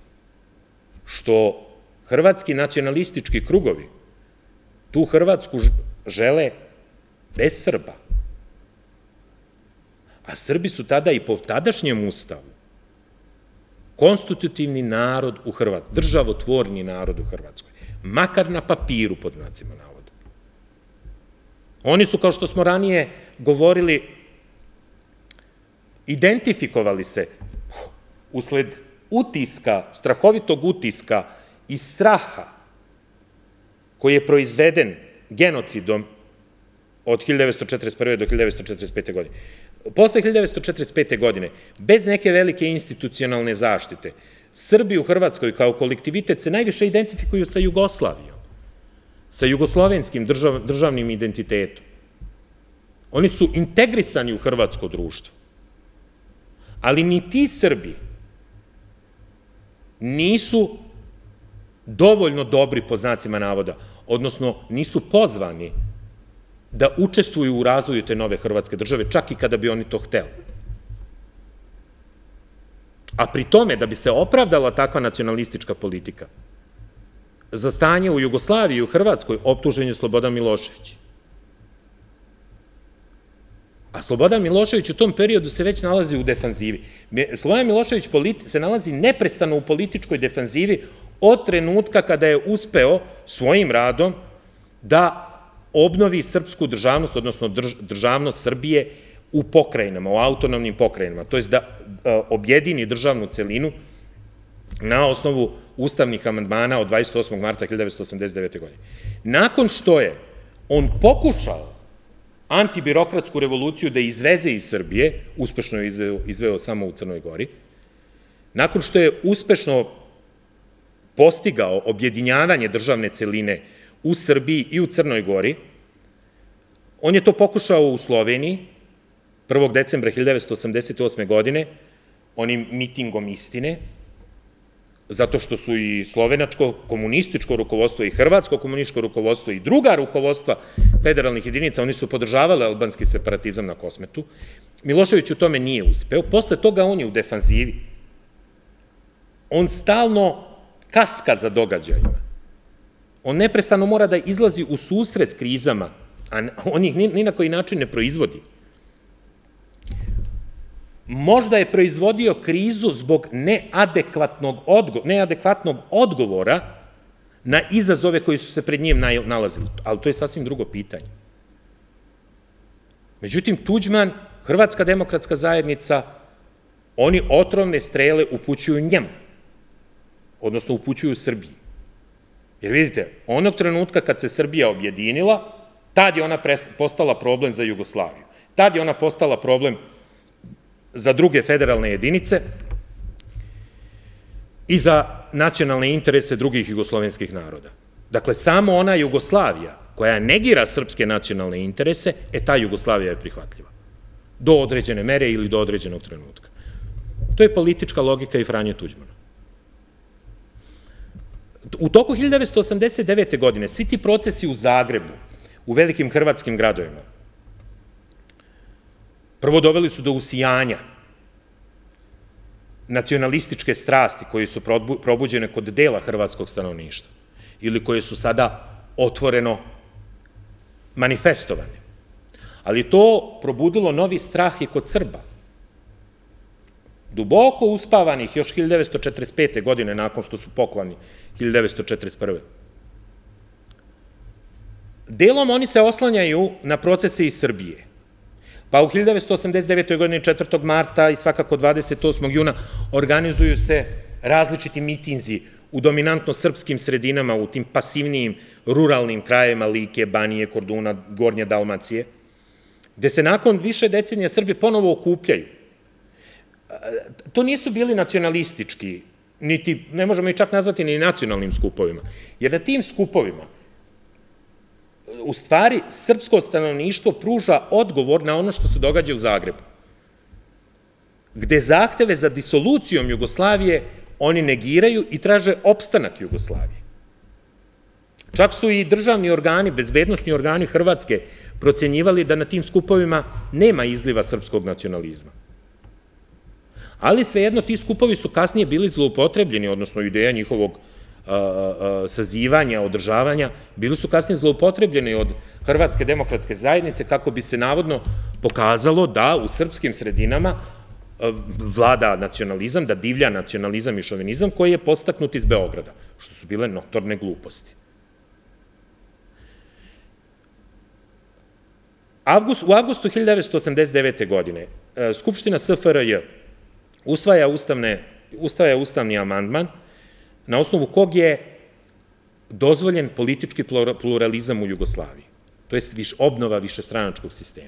što hrvatski nacionalistički krugovi tu Hrvatsku žele bez Srba. A Srbi su tada i po tadašnjem ustavu konstitutivni narod u Hrvatskoj, državotvorni narod u Hrvatskoj, makar na papiru, pod znacima navoda. Oni su, kao što smo ranije govorili, identifikovali se usled utiska, strahovitog utiska i straha koji je proizveden genocidom od 1941. do 1945. godine. Posle 1945. godine, bez neke velike institucionalne zaštite, Srbi u Hrvatskoj kao kolektivitet se najviše identifikuju sa Jugoslavijom, sa jugoslovenskim državnim identitetom. Oni su integrisani u hrvatsko društvo. Ali ni ti Srbi nisu dovoljno dobri, po znacima navoda, odnosno nisu pozvani da učestvuju u razvoju te nove hrvatske države, čak i kada bi oni to hteli. A pri tome, da bi se opravdala takva nacionalistička politika, za stanje u Jugoslaviji i u Hrvatskoj optužen je Slobodan Milošević. A Slobodan Milošević u tom periodu se već nalazi u defanzivi. Slobodan Milošević se nalazi neprestano u političkoj defanzivi od trenutka kada je uspeo svojim radom da obnovi srpsku državnost, odnosno državnost Srbije u pokrajinama, u autonomnim pokrajinama, to je da objedini državnu celinu na osnovu ustavnih amandmana od 28. marta 1989. godine. Nakon što je on pokušao antibirokratsku revoluciju da izveze iz Srbije, uspešno je izveo samo u Crnoj Gori, nakon što je uspešno postigao objedinjavanje državne celine u Srbiji i u Crnoj Gori, on je to pokušao u Sloveniji 1. decembra 1988. godine, onim mitingom istine, zato što su i slovenačko komunističko rukovodstvo i hrvatsko komunističko rukovodstvo i druga rukovodstva federalnih jedinica, oni su podržavali albanski separatizam na Kosmetu. Milošević u tome nije uspeo. Posle toga on je u defanzivi. On stalno kaska za događajima. On neprestano mora da izlazi u susret krizama, a on ih ni na koji način ne proizvodi. Možda je proizvodio krizu zbog neadekvatnog odgovora na izazove koji su se pred njim nalazili, ali to je sasvim drugo pitanje. Međutim, Tuđman, Hrvatska demokratska zajednica, oni otrovne strele upućuju njemu, odnosno upućuju Srbiji. Jer vidite, onog trenutka kad se Srbija objedinila, tad je ona postala problem za Jugoslaviju. Tad je ona postala problem za druge federalne jedinice i za nacionalne interese drugih jugoslovenskih naroda. Dakle, samo ona Jugoslavija koja negira srpske nacionalne interese, ta Jugoslavija je prihvatljiva. Do određene mere ili do određenog trenutka. To je politička logika i Franje Tuđmana. U toku 1989. godine svi ti procesi u Zagrebu, u velikim hrvatskim gradovima, prvo doveli su do usijanja nacionalističke strasti koje su probuđene kod dela hrvatskog stanovništva ili koje su sada otvoreno manifestovane. Ali to probudilo novi strah i kod Srba. Duboko uspavanih još 1945. godine, nakon što su poklani 1941. Delom oni se oslanjaju na procese iz Srbije. Pa u 1989. godini 4. marta i svakako 28. juna organizuju se različiti mitinzi u dominantno srpskim sredinama, u tim pasivnijim ruralnim krajevima Like, Banije, Korduna, Gornje Dalmacije, gde se nakon više decenija Srbi ponovo okupljaju. To nisu bili nacionalistički, niti, ne možemo ih čak nazvati ni nacionalnim skupovima, jer na tim skupovima u stvari srpsko stanovništvo pruža odgovor na ono što se događa u Zagrebu, gde zahteve za disolucijom Jugoslavije oni negiraju i traže opstanak Jugoslavije. Čak su i državni organi, bezbednosni organi Hrvatske procenjivali da na tim skupovima nema izliva srpskog nacionalizma. Ali svejedno ti skupovi su kasnije bili zloupotrebljeni, odnosno ideja njihovog sazivanja, održavanja, bili su kasnije zloupotrebljeni od Hrvatske demokratske zajednice kako bi se navodno pokazalo da u srpskim sredinama vlada nacionalizam, da divlja nacionalizam i šovinizam koji je podstaknut iz Beograda, što su bile notorne gluposti. U avgustu 1989. godine Skupština SFRJ usvaja ustavni amandman na osnovu kog je dozvoljen politički pluralizam u Jugoslaviji, to je obnova višestranačkog sistema.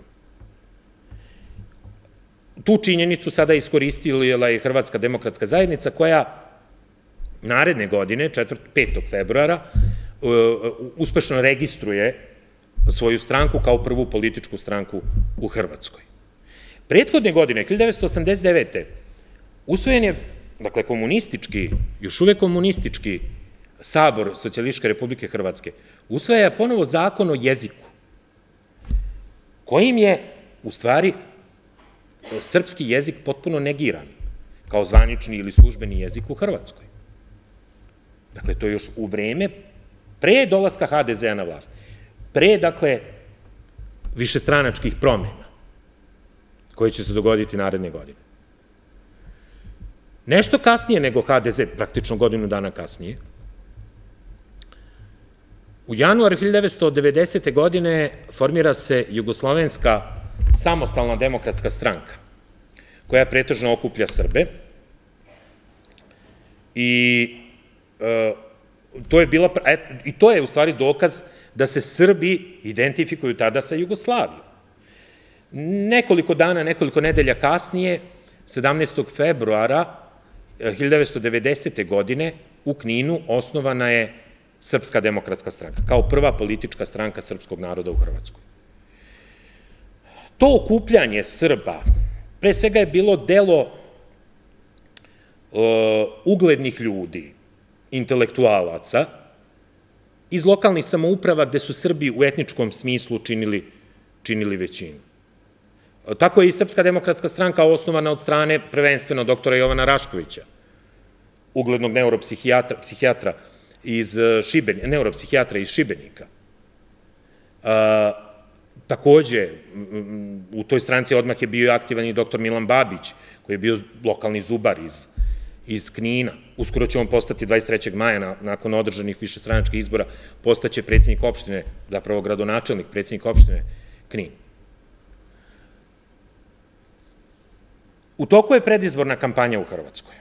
Tu činjenicu sada iskoristila je Hrvatska demokratska zajednica koja naredne godine, 5. februara, uspešno registruje svoju stranku kao prvu političku stranku u Hrvatskoj. Prethodne godine, 1989. usvojen je, dakle, komunistički, još uvek komunistički sabor Socijalističke Republike Hrvatske, usvaja ponovo zakon o jeziku, kojim je, u stvari, srpski jezik potpuno negiran, kao zvanični ili službeni jezik u Hrvatskoj. Dakle, to je još u vreme pre dolaska HDZ-a na vlast, pre, dakle, višestranačkih promena, koje će se dogoditi naredne godine. Nešto kasnije nego HDZ, praktično godinu dana kasnije, u januaru 1990. godine formira se Jugoslovenska samostalna demokratska stranka, koja pretežno okuplja Srbe i to je u stvari dokaz da se Srbi identifikuju tada sa Jugoslavijom. Nekoliko nedelja kasnije, 17. februara 1990. godine, u Kninu osnovana je Srpska demokratska stranka, kao prva politička stranka srpskog naroda u Hrvatskoj. To okupljanje Srba, pre svega je bilo delo uglednih ljudi, intelektualaca, iz lokalnih samouprava gde su Srbi u etničkom smislu činili većinu. Tako je i Srpska demokratska stranka osnovana od strane prvenstveno doktora Jovana Raškovića, uglednog neuropsihijatra iz Šibenika, neuropsihijatra iz Šibenika. Takođe, u toj stranci odmah je bio aktivan i doktor Milan Babić, koji je bio lokalni zubar iz Knina. Uskoro će on postati 23. maja, nakon održanih višestranačkih izbora, postaće predsjednik opštine, zapravo gradonačelnik, predsjednik opštine Knin. U toku je predizborna kampanja u Hrvatskoj.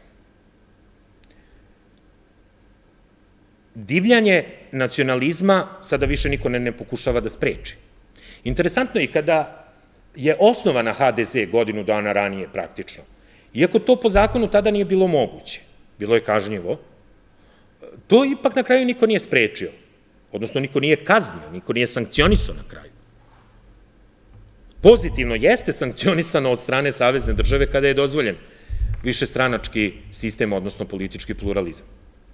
Divljanje nacionalizma sada više niko ne pokušava da spreči. Interesantno je i kada je osnovana HDZ godinu dana ranije praktično, iako to po zakonu tada nije bilo moguće, bilo je kažnjivo, to ipak na kraju niko nije sprečio, odnosno niko nije kaznio, niko nije sankcionisao na kraju. Pozitivno jeste sankcionisano od strane savezne države kada je dozvoljen višestranački sistem, odnosno politički pluralizam.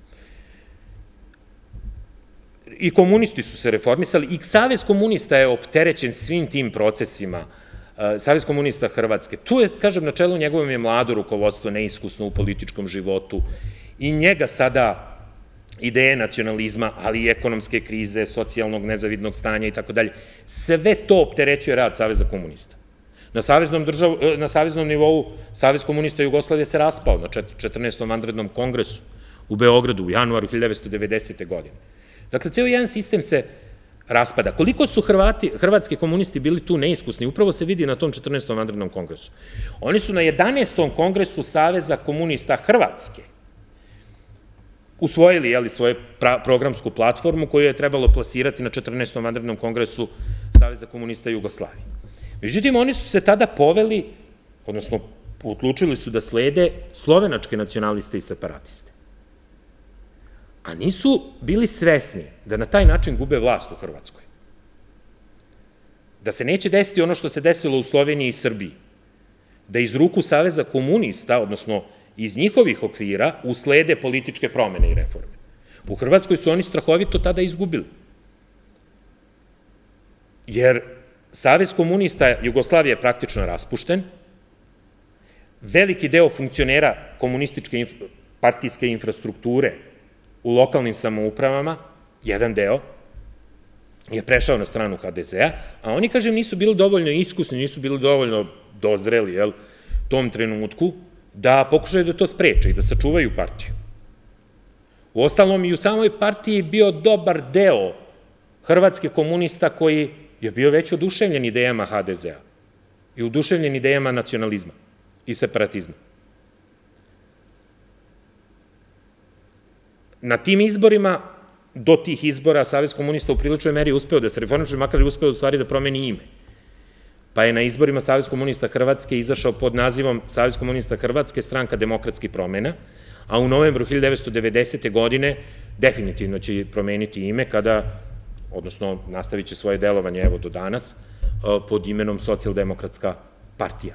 I komunisti su se reformisali, i Savez komunista je opterećen svim tim procesima, Savez komunista Hrvatske. Tu je, kažem, na čelu njegovom je mlado rukovodstvo, neiskusno u političkom životu, i njega sada ideje nacionalizma, ali i ekonomske krize, socijalnog nezavidnog stanja i tako dalje, sve to opterećuje rad Saveza komunista. Na saveznom nivou Savez komunista Jugoslavije se raspao na 14. vanrednom kongresu u Beogradu u januaru 1990. godine. Dakle, ceo jedan sistem se raspada. Koliko su hrvatski komunisti bili tu neiskusni, upravo se vidi na tom 14. vanrednom kongresu. Oni su na 11. kongresu Saveza komunista Hrvatske usvojili svoju programsku platformu koju je trebalo plasirati na 14. vanrednom kongresu Saveza komunista Jugoslavije. Međutim, oni su se tada poveli, odnosno odlučili su da slede slovenačke nacionaliste i separatiste. A nisu bili svesni da na taj način gube vlast u Hrvatskoj. Da se neće desiti ono što se desilo u Sloveniji i Srbiji. Da iz ruku Saveza komunista, odnosno iz njihovih okvira, uslede političke promene i reforme. U Hrvatskoj su oni strahovito tada izgubili. Jer Savez komunista Jugoslavije je praktično raspušten, veliki deo funkcionera komunističke partijske infrastrukture u lokalnim samoupravama, jedan deo, je prešao na stranu HDZ-a, a oni, kažem, nisu bili dovoljno iskusni, nisu bili dovoljno dozreli u tom trenutku da pokušaju da to spreče i da sačuvaju partiju. Uostalom, i u samoj partiji bio dobar deo hrvatskih komunista koji je bio već oduševljen idejama HDZ-a i oduševljen idejama nacionalizma i separatizma. Na tim izborima, do tih izbora, Savez komunista u priličnoj meri uspeo da se reformiše, makar je uspeo u stvari da promeni ime. Pa je na izborima Savez komunista Hrvatske izašao pod nazivom Savez komunista Hrvatske, Stranka demokratskih promena, a u novembru 1990. godine definitivno će promeniti ime kada, odnosno nastavit će svoje delovanje evo do danas, pod imenom Socijaldemokratska partija.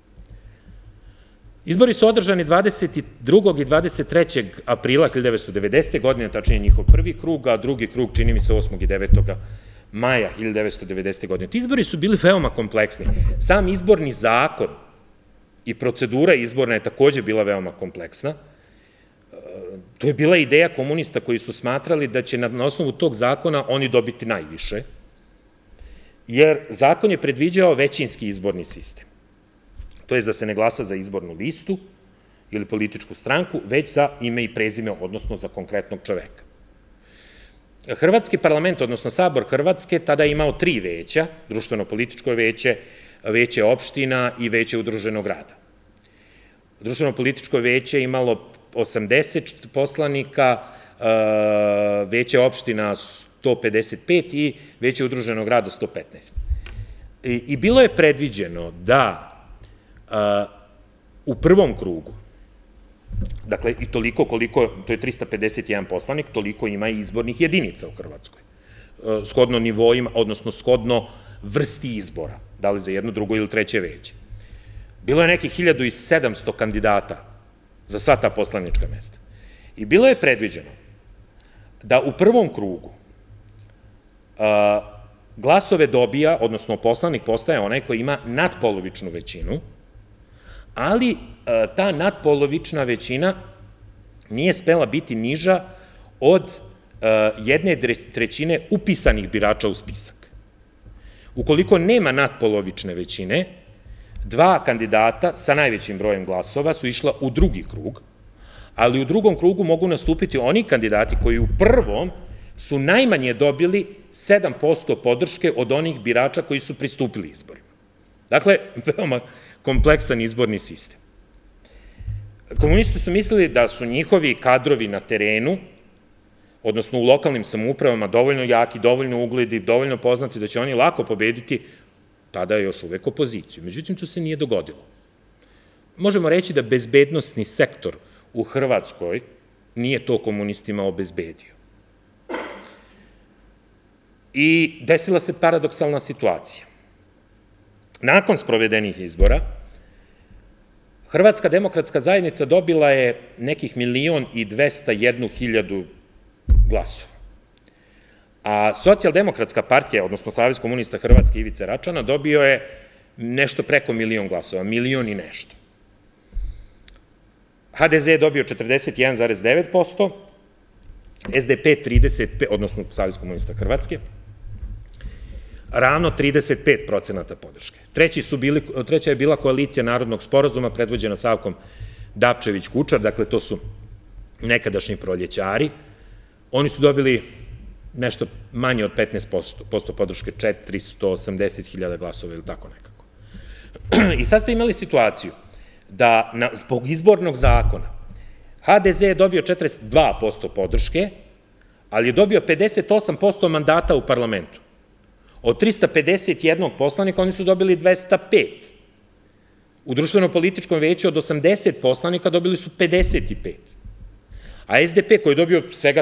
Izbori su održani 22. i 23. aprila 1990. godine, tačnije njihov prvi krug, a drugi krug, čini mi se, 8. i 9. maja 1990. godine. Ti izbori su bili veoma kompleksni. Sam izborni zakon i procedura izborna je takođe bila veoma kompleksna. To je bila ideja komunista koji su smatrali da će na osnovu tog zakona oni dobiti najviše, jer zakon je predviđao većinski izborni sistem. To je da se ne glasa za izbornu listu ili političku stranku, već za ime i prezime, odnosno za konkretnog čoveka. Hrvatski parlament, odnosno Sabor Hrvatske, tada je imao 3 veća, društveno-političko veće, veće opština i veće udruženog rada. Društveno-političko veće je imalo 80 poslanika, veće opština 155 i veće udruženog rada 115. I bilo je predviđeno da u prvom krugu, dakle i toliko koliko, to je 351 poslanik, toliko ima i izbornih jedinica u Hrvatskoj, shodno nivoima, odnosno shodno vrsti izbora, da li za jedno, drugo ili treće veće. Bilo je nekih 1700 kandidata za sva ta poslanička mesta. I bilo je predviđeno da u prvom krugu glasove dobija, odnosno poslanik postaje onaj koji ima nadpolovičnu većinu, ali ta nadpolovična većina nije smela biti niža od 1/3 upisanih birača u spisak. Ukoliko nema natpolovične većine, 2 kandidata sa najvećim brojem glasova su išla u drugi krug, ali u drugom krugu mogu nastupiti oni kandidati koji u prvom su najmanje dobili 7% podrške od onih birača koji su pristupili izborima. Dakle, veoma kompleksan izborni sistem. Komunisti su mislili da su njihovi kadrovi na terenu, odnosno u lokalnim samoupravama, dovoljno jaki, dovoljno ugledi, dovoljno poznati da će oni lako pobediti, tada je još uvek opoziciju. Međutim, to se nije dogodilo. Možemo reći da bezbednosni sektor u Hrvatskoj nije to komunistima obezbedio. I desila se paradoksalna situacija. Nakon sprovedenih izbora, Hrvatska demokratska zajednica dobila je nekih 1.201.000 glasova. A Socijaldemokratska partija, odnosno Savez komunista Hrvatske Ivice Račana, dobio je nešto preko 1.000.000 glasova, 1.000.000 i nešto. HDZ je dobio 41,9%, SDP 35%, odnosno Savez komunista Hrvatske, ravno 35% podrške. Treća je bila koalicija Narodnog sporazuma, predvođena Savkom Dapčević-Kučar, dakle to su nekadašnji proljećari. Oni su dobili nešto manje od 15% podrške, 480.000 glasova ili tako nekako. I sad ste imali situaciju da zbog izbornog zakona HDZ je dobio 42% podrške, ali je dobio 58% mandata u parlamentu. Od 351 poslanika oni su dobili 205. U društveno-političkom veću od 80 poslanika dobili su 55. A SDP koji je dobio svega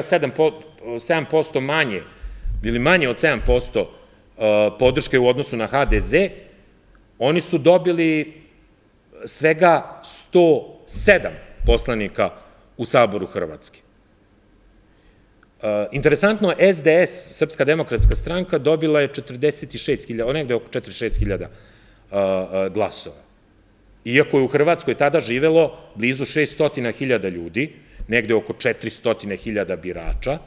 7% manje, ili manje od 7% podrške u odnosu na HDZ, oni su dobili svega 107 poslanika u Saboru Hrvatske. Interesantno, SDS, Srpska demokratska stranka, dobila je 46.000, negde oko 46.000 glasova. Iako je u Hrvatskoj tada živelo blizu 600.000 ljudi, negde oko 400.000 birača,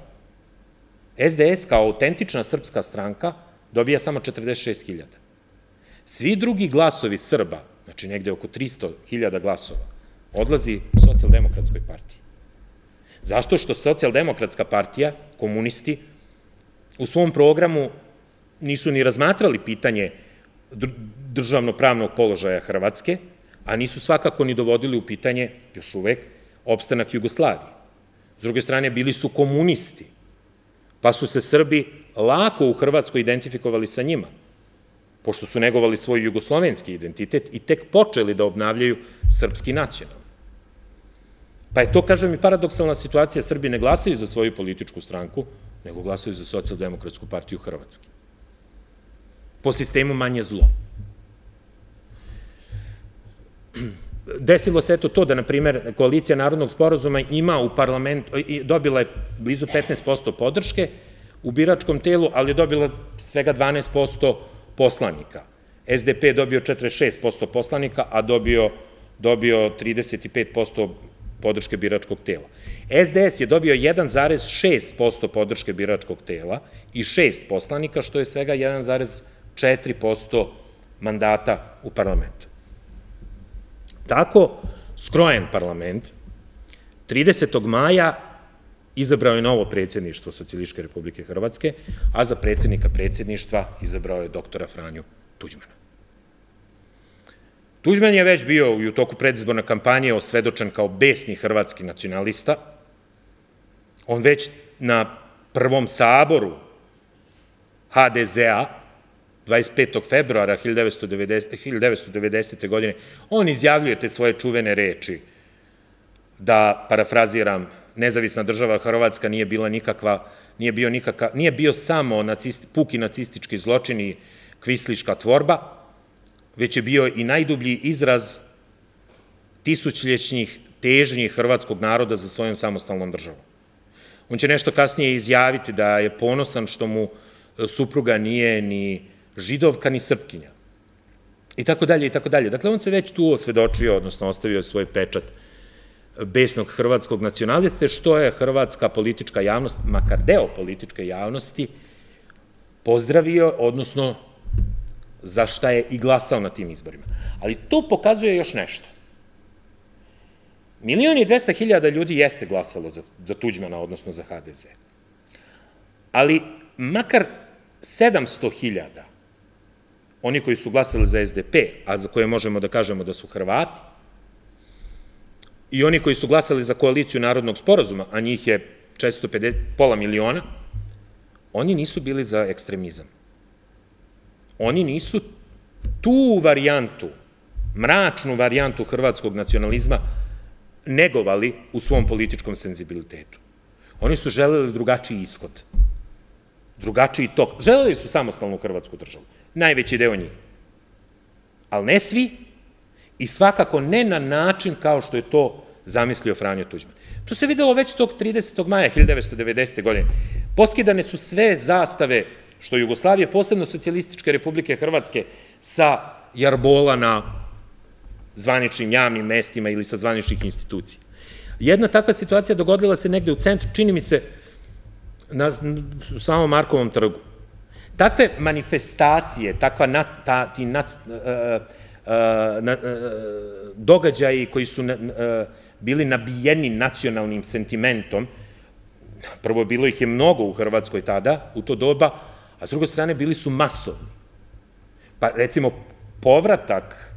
SDS kao autentična srpska stranka dobija samo 46.000. Svi drugi glasovi Srba, znači negde oko 300.000 glasova, odlazi Socijaldemokratskoj partiji. Zašto? Što Socijaldemokratska partija, komunisti, u svom programu nisu ni razmatrali pitanje državno-pravnog položaja Hrvatske, a nisu svakako ni dovodili u pitanje, još uvek, opstanak Jugoslavije. S druge strane, bili su komunisti, pa su se Srbi lako u Hrvatskoj identifikovali sa njima, pošto su negovali svoj jugoslovenski identitet i tek počeli da obnavljaju srpski nacional. Pa je to, kažem, i paradoksalna situacija, Srbi ne glasaju za svoju političku stranku, nego glasaju za Socijaldemokratsku partiju Hrvatske. Po sistemu manje zlo. Desilo se eto to da, na primer, koalicija Narodnog sporazuma ima u parlamentu, dobila je blizu 15% podrške u biračkom telu, ali je dobila svega 12% poslanika. SDP je dobio 46% poslanika, a dobio 35% podrške biračkog tela. SDS je dobio 1,6% podrške biračkog tela i 6 poslanika, što je svega 1,4% mandata u parlamentu. Tako skrojen parlament 30. maja izabrao je novo predsjedništvo Socijalističke Republike Hrvatske, a za predsjednika predsjedništva izabrao je doktora Franju Tuđmana. Tuđman je već bio u toku predizborne kampanje osvedočen kao besni hrvatski nacionalista. On već na prvom saboru HDZ-a 25. februara 1990. godine, on izjavljuje te svoje čuvene reči, da, parafraziram, nezavisna država Hrvatska nije bio samo puki nacistički zločin i kvisliška tvorba, već je bio i najdublji izraz tisućljećnih težnji hrvatskog naroda za svojom samostalnom državom. On će nešto kasnije izjaviti da je ponosan što mu supruga nije ni židovka, ni srpkinja. I tako dalje, i tako dalje. Dakle, on se već tu osvedočio, odnosno ostavio svoj pečat besnog hrvatskog nacionaliste, što je hrvatska politička javnost, makar deo političke javnosti, pozdravio, odnosno za šta je i glasao na tim izborima. Ali to pokazuje još nešto. 1.200.000 ljudi jeste glasalo za Tuđmana, odnosno za HDZ. Ali makar 700.000, oni koji su glasali za SDP, a za koje možemo da kažemo da su Hrvati, i oni koji su glasali za koaliciju Narodnog sporazuma, a njih je 450, pola miliona, oni nisu bili za ekstremizam. Oni nisu tu varijantu, mračnu varijantu hrvatskog nacionalizma negovali u svom političkom senzibilitetu. Oni su želeli drugačiji ishod, drugačiji tok. Želeli su samostalnu hrvatsku državu, najveći deo njih. Ali ne svi i svakako ne na način kao što je to zamislio Franjo Tuđman. To se videlo već tog 30. maja 1990. godine. Poskidane su sve zastave što Jugoslavije, posebno Socijalističke Republike Hrvatske, sa jarbola na zvaničnim javnim mestima ili sa zvaničnih institucija. Jedna takva situacija dogodila se negde u centru, čini mi se, na samom Markovom trgu. Takve manifestacije, ti događaji koji su bili nabijeni nacionalnim sentimentom, prvo bilo ih je mnogo u Hrvatskoj tada, u to doba, a s druge strane bili su masovni. Pa recimo povratak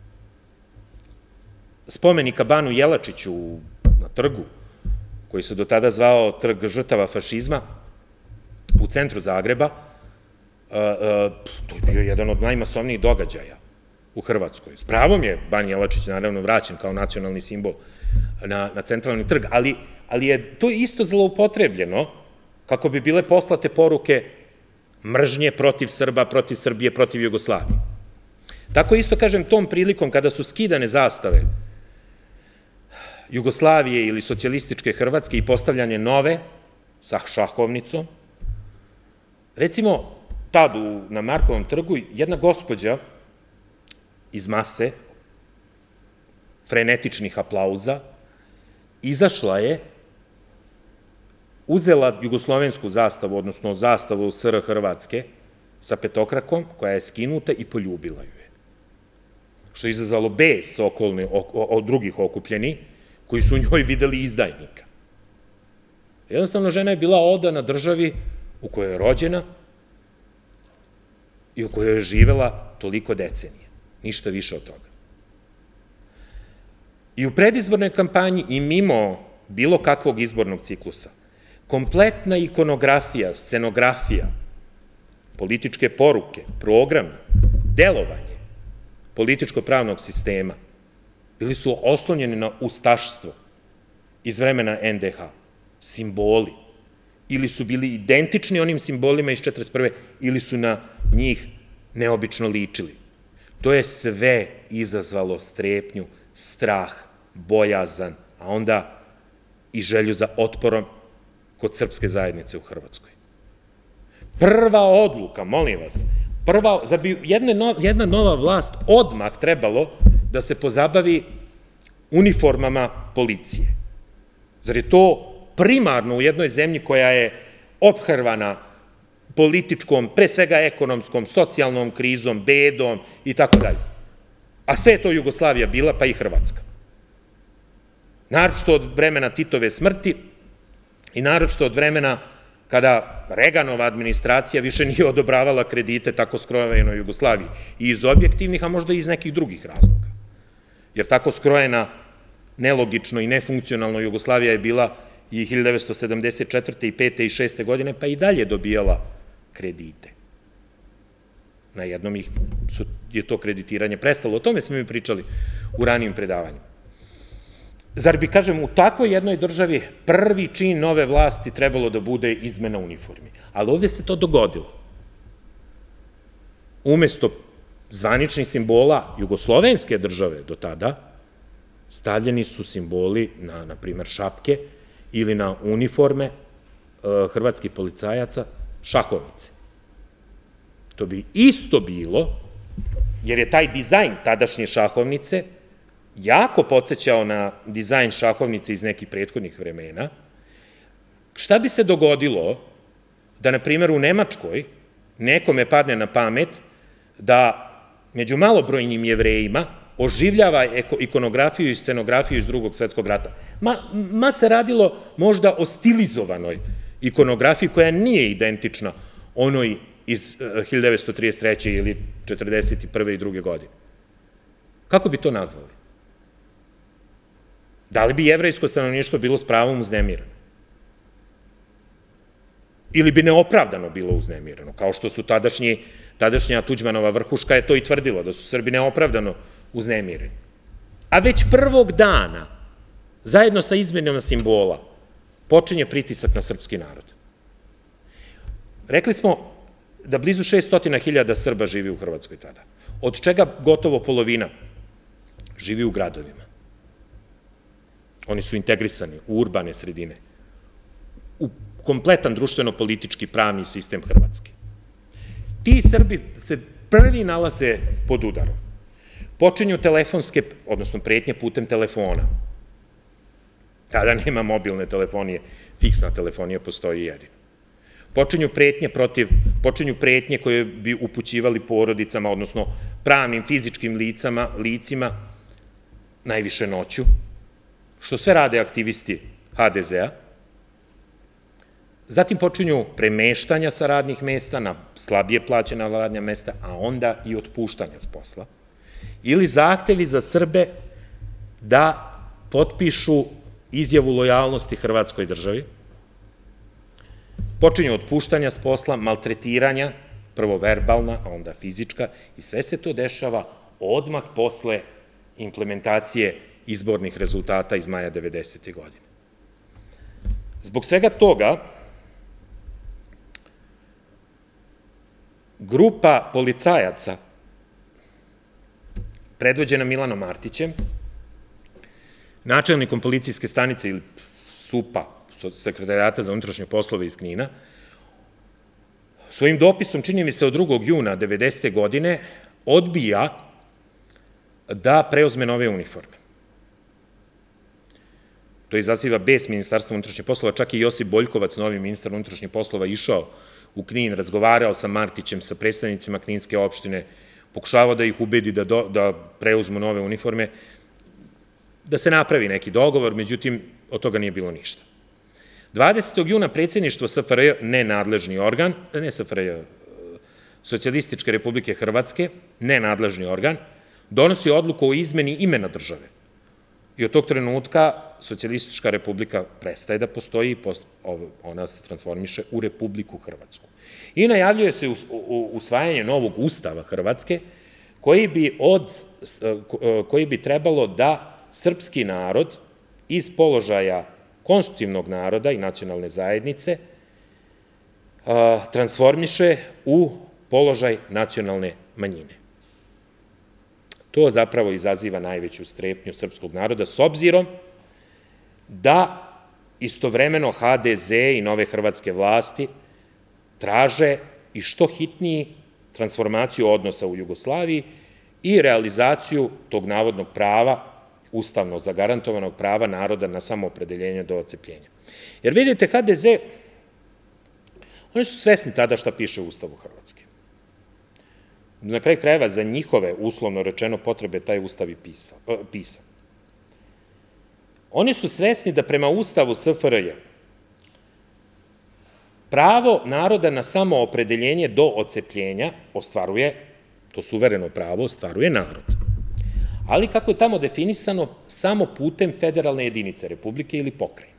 spomenika Banu Jelačiću na trgu, koji se do tada zvao Trg žrtava fašizma, u centru Zagreba, to je bio jedan od najmasovnijih događaja u Hrvatskoj. S pravom je Ban Jelačić naravno vraćen kao nacionalni simbol na centralni trg, ali je to isto zloupotrebljeno kako bi bile poslate poruke mržnje protiv Srba, protiv Srbije, protiv Jugoslavije. Tako isto, kažem, tom prilikom kada su skidane zastave Jugoslavije ili socijalističke Hrvatske i postavljanje nove sa šahovnicom, recimo tad na Markovom trgu jedna gospođa iz mase frenetičnih aplauza izašla je, uzela jugoslovensku zastavu, odnosno zastavu SR Hrvatske sa petokrakom koja je skinuta i poljubila ju je. Što je izazvalo bes od drugih okupljenih koji su u njoj videli izdajnika. Jednostavno, žena je bila odana državi u kojoj je rođena i u kojoj je živela toliko decenija. Ništa više od toga. I u predizbornoj kampanji i mimo bilo kakvog izbornog ciklusa, kompletna ikonografija, scenografija, političke poruke, program, delovanje političko-pravnog sistema bili su oslonjeni na ustaštvo iz vremena NDH, simboli, ili su bili identični onim simbolima iz 1941. ili su na njih neobično ličili. To je sve izazvalo strepnju, strah, bojazan, a onda i želju za otporom kod srpske zajednice u Hrvatskoj. Prva odluka, molim vas, zar bi jedna nova vlast odmah trebalo da se pozabavi uniformama policije? Zar je to primarno u jednoj zemlji koja je ophrvana političkom, pre svega ekonomskom, socijalnom krizom, bedom i tako dalje? A sve je to Jugoslavija bila, pa i Hrvatska. Naročito od vremena Titove smrti i naročito od vremena kada Reganova administracija više nije odobravala kredite tako skrojenoj Jugoslaviji, i iz objektivnih, a možda i iz nekih drugih razloga. Jer tako skrojena, nelogično i nefunkcionalno Jugoslavija je bila i 1974. i 5. i 6. godine, pa i dalje dobijala kredite. Na jednom je to kreditiranje prestalo. O tome smo mi pričali u ranijim predavanjima. Zar bi, kažem, u takvoj jednoj državi prvi čin nove vlasti trebalo da bude izmena uniformi? Ali ovde se to dogodilo. Umesto zvaničnih simbola jugoslovenske države do tada, stavljeni su simboli na primer, šapke ili na uniforme hrvatskih policajaca, šahovnice. To bi isto bilo, jer je taj dizajn tadašnje šahovnice jako podsjećao na dizajn šahovnice iz nekih prethodnih vremena, šta bi se dogodilo da, na primjer, u Nemačkoj nekome padne na pamet da među malobrojnim Jevrejima oživljava ikonografiju i scenografiju iz Drugog svetskog rata. Ma se radilo možda o stilizovanoj ikonografiji koja nije identična onoj iz 1933. ili 1941. i 2. godine. Kako bi to nazvali? Da li bi jevrejsko stanovništvo bilo s pravom uznemirano? Ili bi neopravdano bilo uznemirano, kao što su tadašnja Tuđmanova vrhuška je to i tvrdila, da su Srbi neopravdano uznemireni. A već prvog dana, zajedno sa izmenama simbola, počinje pritisak na srpski narod. Rekli smo da blizu 600.000 Srba živi u Hrvatskoj tada, od čega gotovo polovina živi u gradovima. Oni su integrisani u urbane sredine, u kompletan društveno-politički pravni sistem Hrvatske. Ti Srbi se prvi nalaze pod udarom. Počinju telefonske, odnosno pretnje putem telefona. Tada nema mobilne telefonije, fiksna telefonija postoji jedino. Počinju pretnje koje bi upućivali porodicama, odnosno pravnim fizičkim licima, najviše noću, što sve rade aktivisti HDZ-a. Zatim počinju premeštanja sa radnih mesta na slabije plaćena radnja mesta, a onda i otpuštanja s posla. Ili zahtevi za Srbe da potpišu izjavu lojalnosti Hrvatskoj državi. Počinju otpuštanja s posla, maltretiranja, prvo verbalna, a onda fizička, i sve se to dešava odmah posle implementacije izbornih rezultata iz maja 90. godine. Zbog svega toga, grupa policajaca, predvođena Milanom Martićem, načelnikom policijske stanice ili SUP-a, Sekretarijata za unutrašnje poslove iz Knina, svojim dopisom, čini mi se od 2. juna 90. godine, odbija da preuzme nove uniforme. To izaziva bes Ministarstva unutrašnjih poslova, čak i Josip Boljkovac, novi ministar unutrašnjih poslova, išao u Knin, razgovarao sa Martićem, sa predstavnicima Kninske opštine, pokušavao da ih ubedi da preuzmu nove uniforme, da se napravi neki dogovor, međutim, od toga nije bilo ništa. 20. juna predsjedništvo SFRJ, nenadležni organ, ne SFRJ, Socijalističke republike Hrvatske, nenadležni organ, donosi odluku o izmeni imena države. I od tog trenutka Socijalistička republika prestaje da postoji i ona se transformiše u Republiku Hrvatsku. I najavljuje se usvajanje novog ustava Hrvatske, koji bi trebalo da srpski narod iz položaja konstitutivnog naroda i nacionalne zajednice transformiše u položaj nacionalne manjine. To zapravo izaziva najveću strepnju srpskog naroda, s obzirom da istovremeno HDZ i nove hrvatske vlasti traže i što hitniji transformaciju odnosa u Jugoslaviji i realizaciju tog navodnog prava, ustavno zagarantovanog prava naroda na samoopredeljenje do ocepljenja. Jer vidite, HDZ, oni su svesni tada šta piše u Ustavu Hrvatske. Na kraju krajeva, za njihove, uslovno rečeno, potrebe taj Ustav i pisan. Oni su svesni da prema Ustavu SFRJ pravo naroda na samoopredeljenje do ocepljenja ostvaruje, to suvereno pravo ostvaruje narod. Ali kako je tamo definisano, samo putem federalne jedinice, republike ili pokrajine.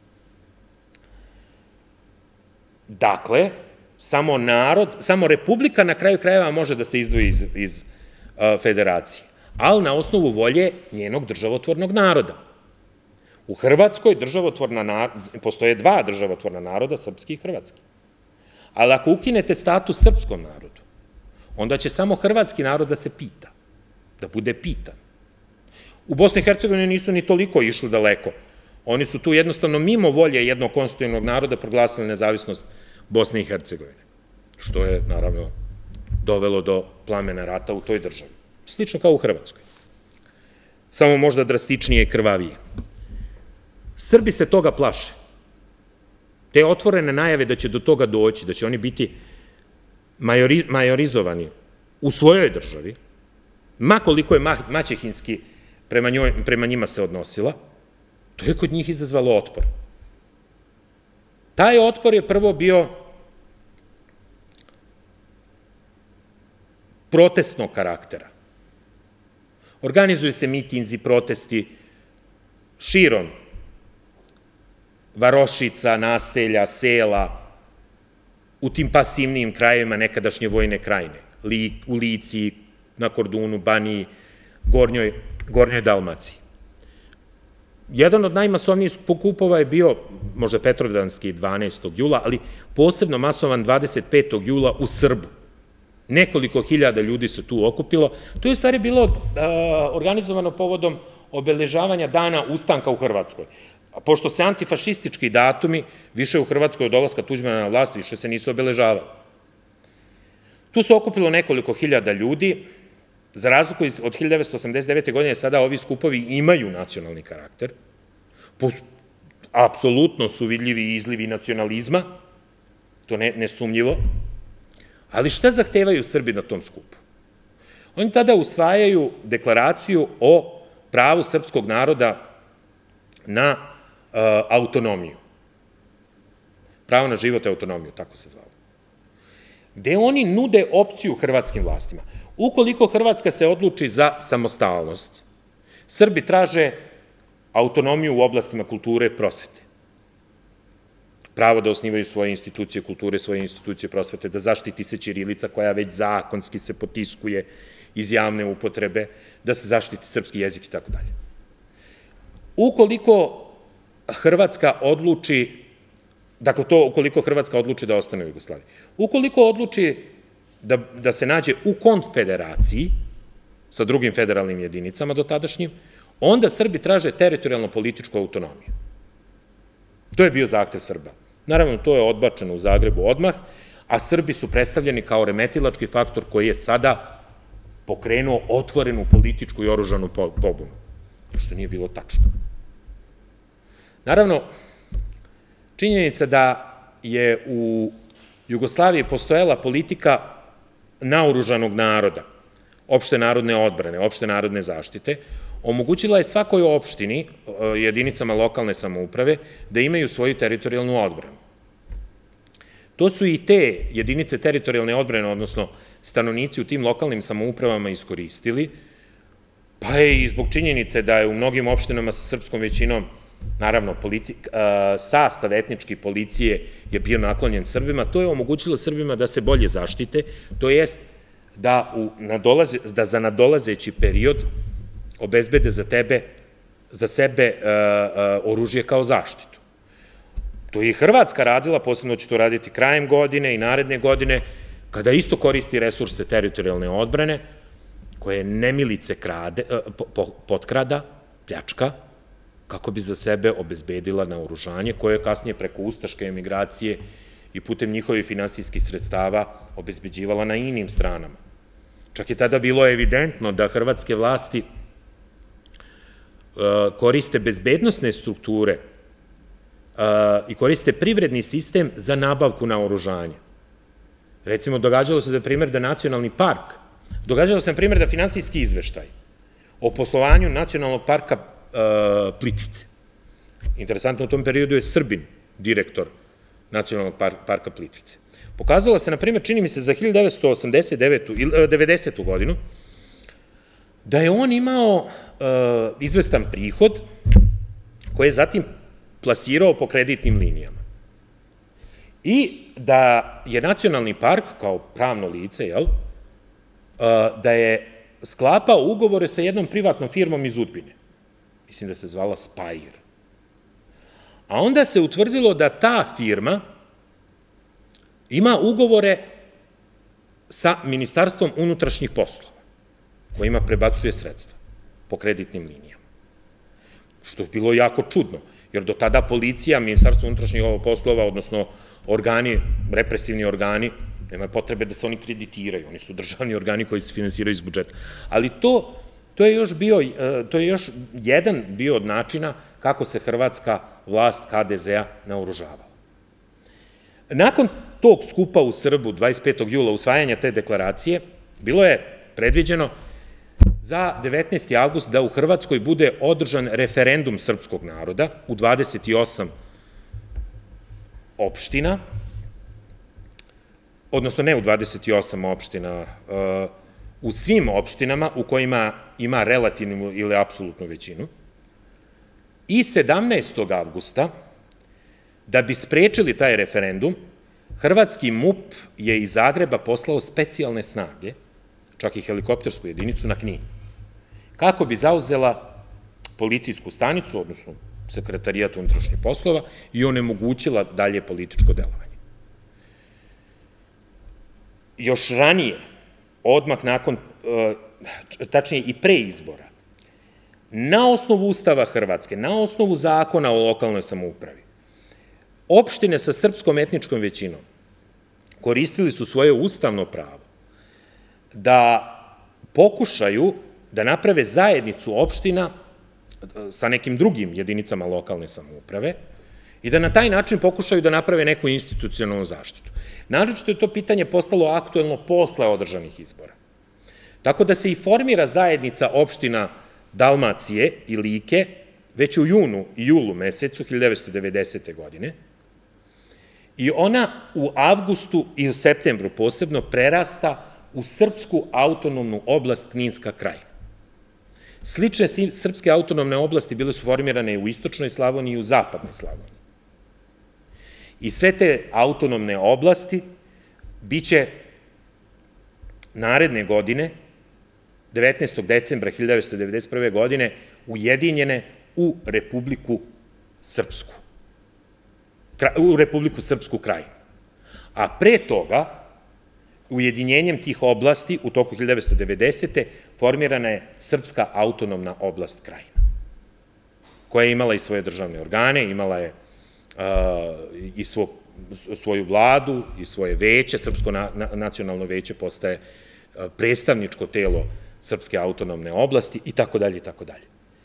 Dakle, samo republika na kraju krajeva može da se izdvoji iz federacije, ali na osnovu volje njenog državotvornog naroda. U Hrvatskoj postoje dva državotvorna naroda, srpski i hrvatski. Ali ako ukinete status srpskom narodu, onda će samo hrvatski narod da se pita, da bude pitan. U Bosni i Hercegovini nisu ni toliko išli daleko. Oni su tu jednostavno mimo volje jednog konstitutivnog naroda proglasili nezavisnost Bosne i Hercegovine, što je naravno dovelo do plamena rata u toj državi. Slično kao u Hrvatskoj. samo možda drastičnije i krvavije. Srbi se toga plaše. Te otvorene najave da će do toga doći, da će oni biti majorizovani u svojoj državi, ma koliko je maćehinski prema njima se odnosila, to je kod njih izazvalo otpor. Taj otpor je prvo bio protestnog karaktera. Organizuju se mitinzi, protesti širom varošica, naselja, sela, u tim pasivnijim krajevima nekadašnje vojne krajine, u Lici, na Kordunu, Baniji, Gornjoj Dalmaciji. Jedan od najmasovnijih skupova je bio, možda Petrovdanski 12. jula, ali posebno masovan 25. jula u Srbu. Nekoliko hiljada ljudi se tu okupilo. To je u stvari bilo organizovano povodom obeležavanja dana ustanka u Hrvatskoj. Pošto se antifašistički datumi više u Hrvatskoj od dolaska Tuđmana na vlast više se nisu obeležavali. Tu se okupilo nekoliko hiljada ljudi. Za razliku od 1989. godine sada ovi skupovi imaju nacionalni karakter. Apsolutno su vidljivi izlivi nacionalizma, to nesumnjivo. Ali šta zahtevaju Srbi na tom skupu? Oni tada usvajaju deklaraciju o pravu srpskog naroda na autonomiju. Pravo na život i autonomiju, tako se zvalo. Gde oni nude opciju hrvatskim vlastima. Ukoliko Hrvatska se odluči za samostalnost, Srbi traže autonomiju u oblastima kulture i prosvete. Pravo da osnivaju svoje institucije kulture, svoje institucije prosvete, da zaštiti se ćirilica koja već zakonski se potiskuje iz javne upotrebe, da se zaštiti srpski jezik i tako dalje. Ukoliko Hrvatska odluči, dakle to ukoliko Hrvatska odluči da ostane u Jugoslaviji, ukoliko odluči da se nađe u konfederaciji sa drugim federalnim jedinicama dotadašnjim, onda Srbi traže teritorijalno-političku autonomiju. To je bio zahtev Srba. Naravno, to je odbačeno u Zagrebu odmah, a Srbi su predstavljeni kao remetilački faktor koji je sada pokrenuo otvorenu političku i oružanu pobunu, što nije bilo tačno. Naravno, činjenica da je u Jugoslaviji postojala politika naoružanog naroda, opšte narodne odbrane, opšte narodne zaštite, omogućila je svakoj opštini, jedinicama lokalne samouprave, da imaju svoju teritorijalnu odbranu. To su i te jedinice teritorijalne odbrane, odnosno stanovnici u tim lokalnim samoupravama iskoristili, pa je i zbog činjenice da je u mnogim opštinama sa srpskom većinom, naravno, sastav etnički policije je bio naklonjen Srbima, to je omogućilo Srbima da se bolje zaštite, to jest da za nadolazeći period obezbede za sebe oružje kao zaštitu. To je i Hrvatska radila, posebno će to raditi krajem godine i naredne godine, kada isto koristi resurse teritorijalne odbrane, koje nemilice potkrada, pljačka, kako bi za sebe obezbedila naoružanje, koje je kasnije preko ustaške emigracije i putem njihovih finansijskih sredstava obezbeđivala na inim stranama. Čak je tada bilo evidentno da hrvatske vlasti koriste bezbednosne strukture i koriste privredni sistem za nabavku naoružanja. Recimo, događalo se da nacionalni park, događalo se na primjer da finansijski izveštaj o poslovanju nacionalnog parka Plitvice. Interesantno, u tom periodu je Srbin direktor nacionalnog parka Plitvice. Pokazalo se, na primjer, čini mi se za 1990. godinu, da je on imao izvestan prihod koji je zatim plasirao po kreditnim linijama. I da je nacionalni park, kao pravno lice, da je sklapao ugovore sa jednom privatnom firmom iz Udbine. Mislim da se zvala Spire. A onda se utvrdilo da ta firma ima ugovore sa Ministarstvom unutrašnjih poslova, kojima prebacuje sredstva po kreditnim linijama. Što je bilo jako čudno, jer do tada policija, Ministarstvo unutrašnjih poslova, odnosno organi, represivni organi, nema potrebe da se oni kreditiraju, oni su državni organi koji se finansiraju iz budžeta. Ali to To je još jedan bio od načina kako se hrvatska vlast HDZ-a naoružavala. Nakon tog skupa u Srbu 25. jula, usvajanja te deklaracije, bilo je predviđeno za 19. avgust da u Hrvatskoj bude održan referendum srpskog naroda u 28 opština, odnosno ne u 28 opština, u svim opštinama u kojima ima relativnu ili apsolutnu većinu, i 17. avgusta, da bi sprečili taj referendum, hrvatski MUP je iz Zagreba poslao specijalne snage, čak i helikoptersku jedinicu, na Knin, kako bi zauzela policijsku stanicu, odnosno Sekretarijat unutrašnjih poslova, i onemogućila dalje političko delovanje. Još ranije, odmah nakon, tačnije i pre izbora, na osnovu Ustava Hrvatske, na osnovu Zakona o lokalnoj samoupravi, opštine sa srpskom etničkom većinom koristili su svoje ustavno pravo da pokušaju da naprave zajednicu opština sa nekim drugim jedinicama lokalne samouprave i da na taj način pokušaju da naprave neku institucionalnu zaštitu. Naročito je to pitanje postalo aktuelno posle održanih izbora. Tako da se i formira zajednica opština Dalmacije i Like već u junu i julu mesecu 1990. godine i ona u avgustu i u septembru posebno prerasta u srpsku autonomnu oblast Kninska krajina. Slične srpske autonomne oblasti bile su formirane i u istočnoj Slavoniji i u zapadnoj Slavoniji. I sve te autonomne oblasti biće naredne godine, 19. decembra 1991. godine, ujedinjene u Republiku Srpsku krajinu. A pre toga, ujedinjenjem tih oblasti u toku 1990. formirana je Srpska autonomna oblast krajina, koja je imala i svoje državne organe, imala je i svoju vladu i svoje veće. Srpsko nacionalno veće postaje predstavničko telo Srpske autonomne oblasti i tako dalje i tako dalje.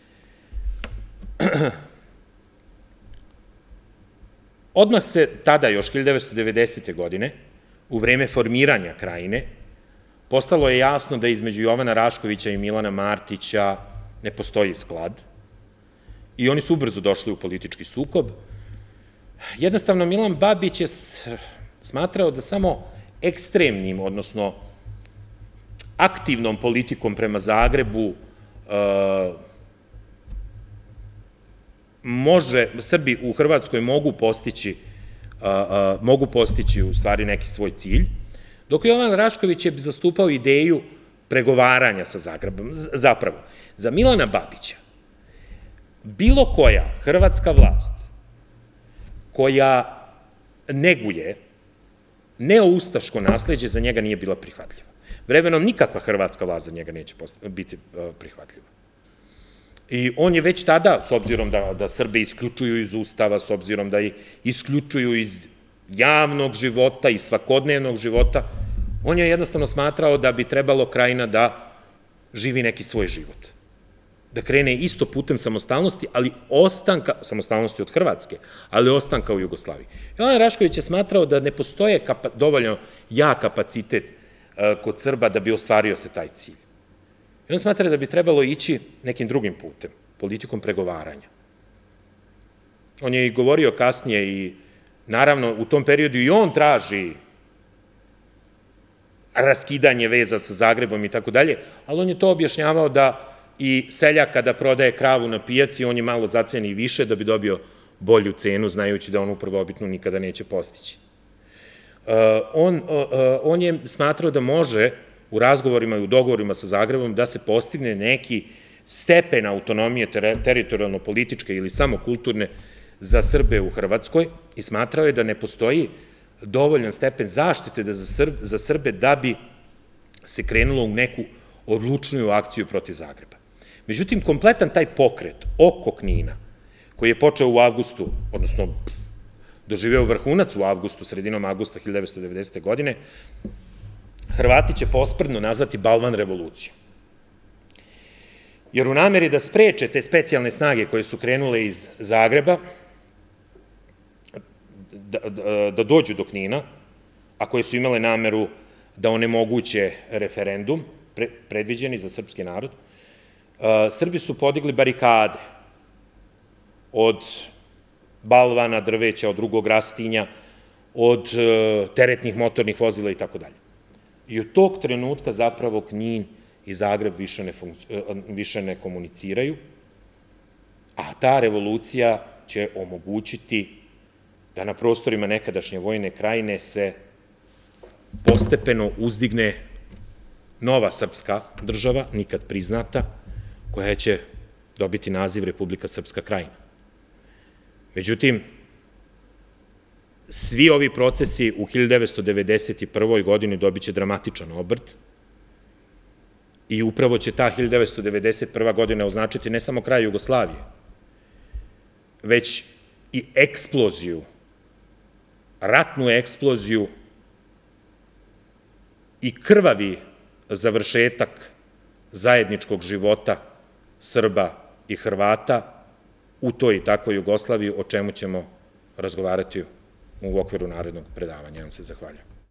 Odmah se tada, još 1990. godine, u vreme formiranja krajine, postalo je jasno da između Jovana Raškovića i Milana Martića ne postoji sklad i oni su ubrzo došli u politički sukob. Jednostavno, Milan Babić je smatrao da samo ekstremnim, odnosno aktivnom politikom prema Zagrebu Srbi u Hrvatskoj mogu postići u stvari neki svoj cilj, dok Jovan Rašković je zastupao ideju pregovaranja sa Zagrebom. Zapravo, za Milana Babića bilo koja hrvatska vlast koja neguje neoustaško nasleđe za njega nije bila prihvatljiva. Vremenom nikakva hrvatska vlast za njega neće biti prihvatljiva. I on je već tada, s obzirom da Srbe isključuju iz Ustava, s obzirom da ih isključuju iz javnog života i svakodnevnog života, on je jednostavno smatrao da bi trebalo krajina da živi neki svoj život. Da krene isto putem samostalnosti, samostalnosti od Hrvatske, ali ostanka u Jugoslaviji. Jovan Rašković je smatrao da ne postoje dovoljno jak kapacitet kod Srba da bi ostvario se taj cilj. I on smatra da bi trebalo ići nekim drugim putem, politikom pregovaranja. On je i govorio kasnije i naravno u tom periodu i on traži raskidanje veza sa Zagrebom i tako dalje, ali on je to objašnjavao da i seljak kada prodaje kravu na pijaci, on je malo zaceni više da bi dobio bolju cenu, znajući da on u prvobitnu nikada neće postići. On je smatrao da može u razgovorima i u dogovorima sa Zagrebom da se postigne neki stepen autonomije teritorijalno-političke ili samo kulturne za Srbe u Hrvatskoj i smatrao je da ne postoji dovoljan stepen zaštite za Srbe da bi se krenulo u neku odlučniju akciju protiv Zagreba. Međutim, kompletan taj pokret oko Knina, koji je počeo u avgustu, odnosno doživeo vrhunac u avgustu, sredinom avgusta 1990. godine, Hrvati će posprdno nazvati Balvan revolucijom. jer u nameri da spreče te specijalne snage koje su krenule iz Zagreba da dođu do Knina, a koje su imale nameru da onemoguće referendum predviđeni za srpski narod, Srbi su podigli barikade od balvana, drveća, od drugog rastinja, od teretnih motornih vozila i tako dalje. I od tog trenutka zapravo Knin i Zagreb više ne komuniciraju, a ta revolucija će omogućiti da na prostorima nekadašnje Vojne Krajine se postepeno uzdigne nova srpska država, nikad priznata, koja će dobiti naziv Republika Srpska Krajina. Međutim, svi ovi procesi u 1991. godini dobit će dramatičan obrt i upravo će ta 1991. godina označiti ne samo kraj Jugoslavije, već i eksploziju, ratnu eksploziju i krvavi završetak zajedničkog života Srba i Hrvata u toj i takvoj Jugoslaviji, o čemu ćemo razgovarati u okviru narednog predavanja. Ja vam se zahvaljujem.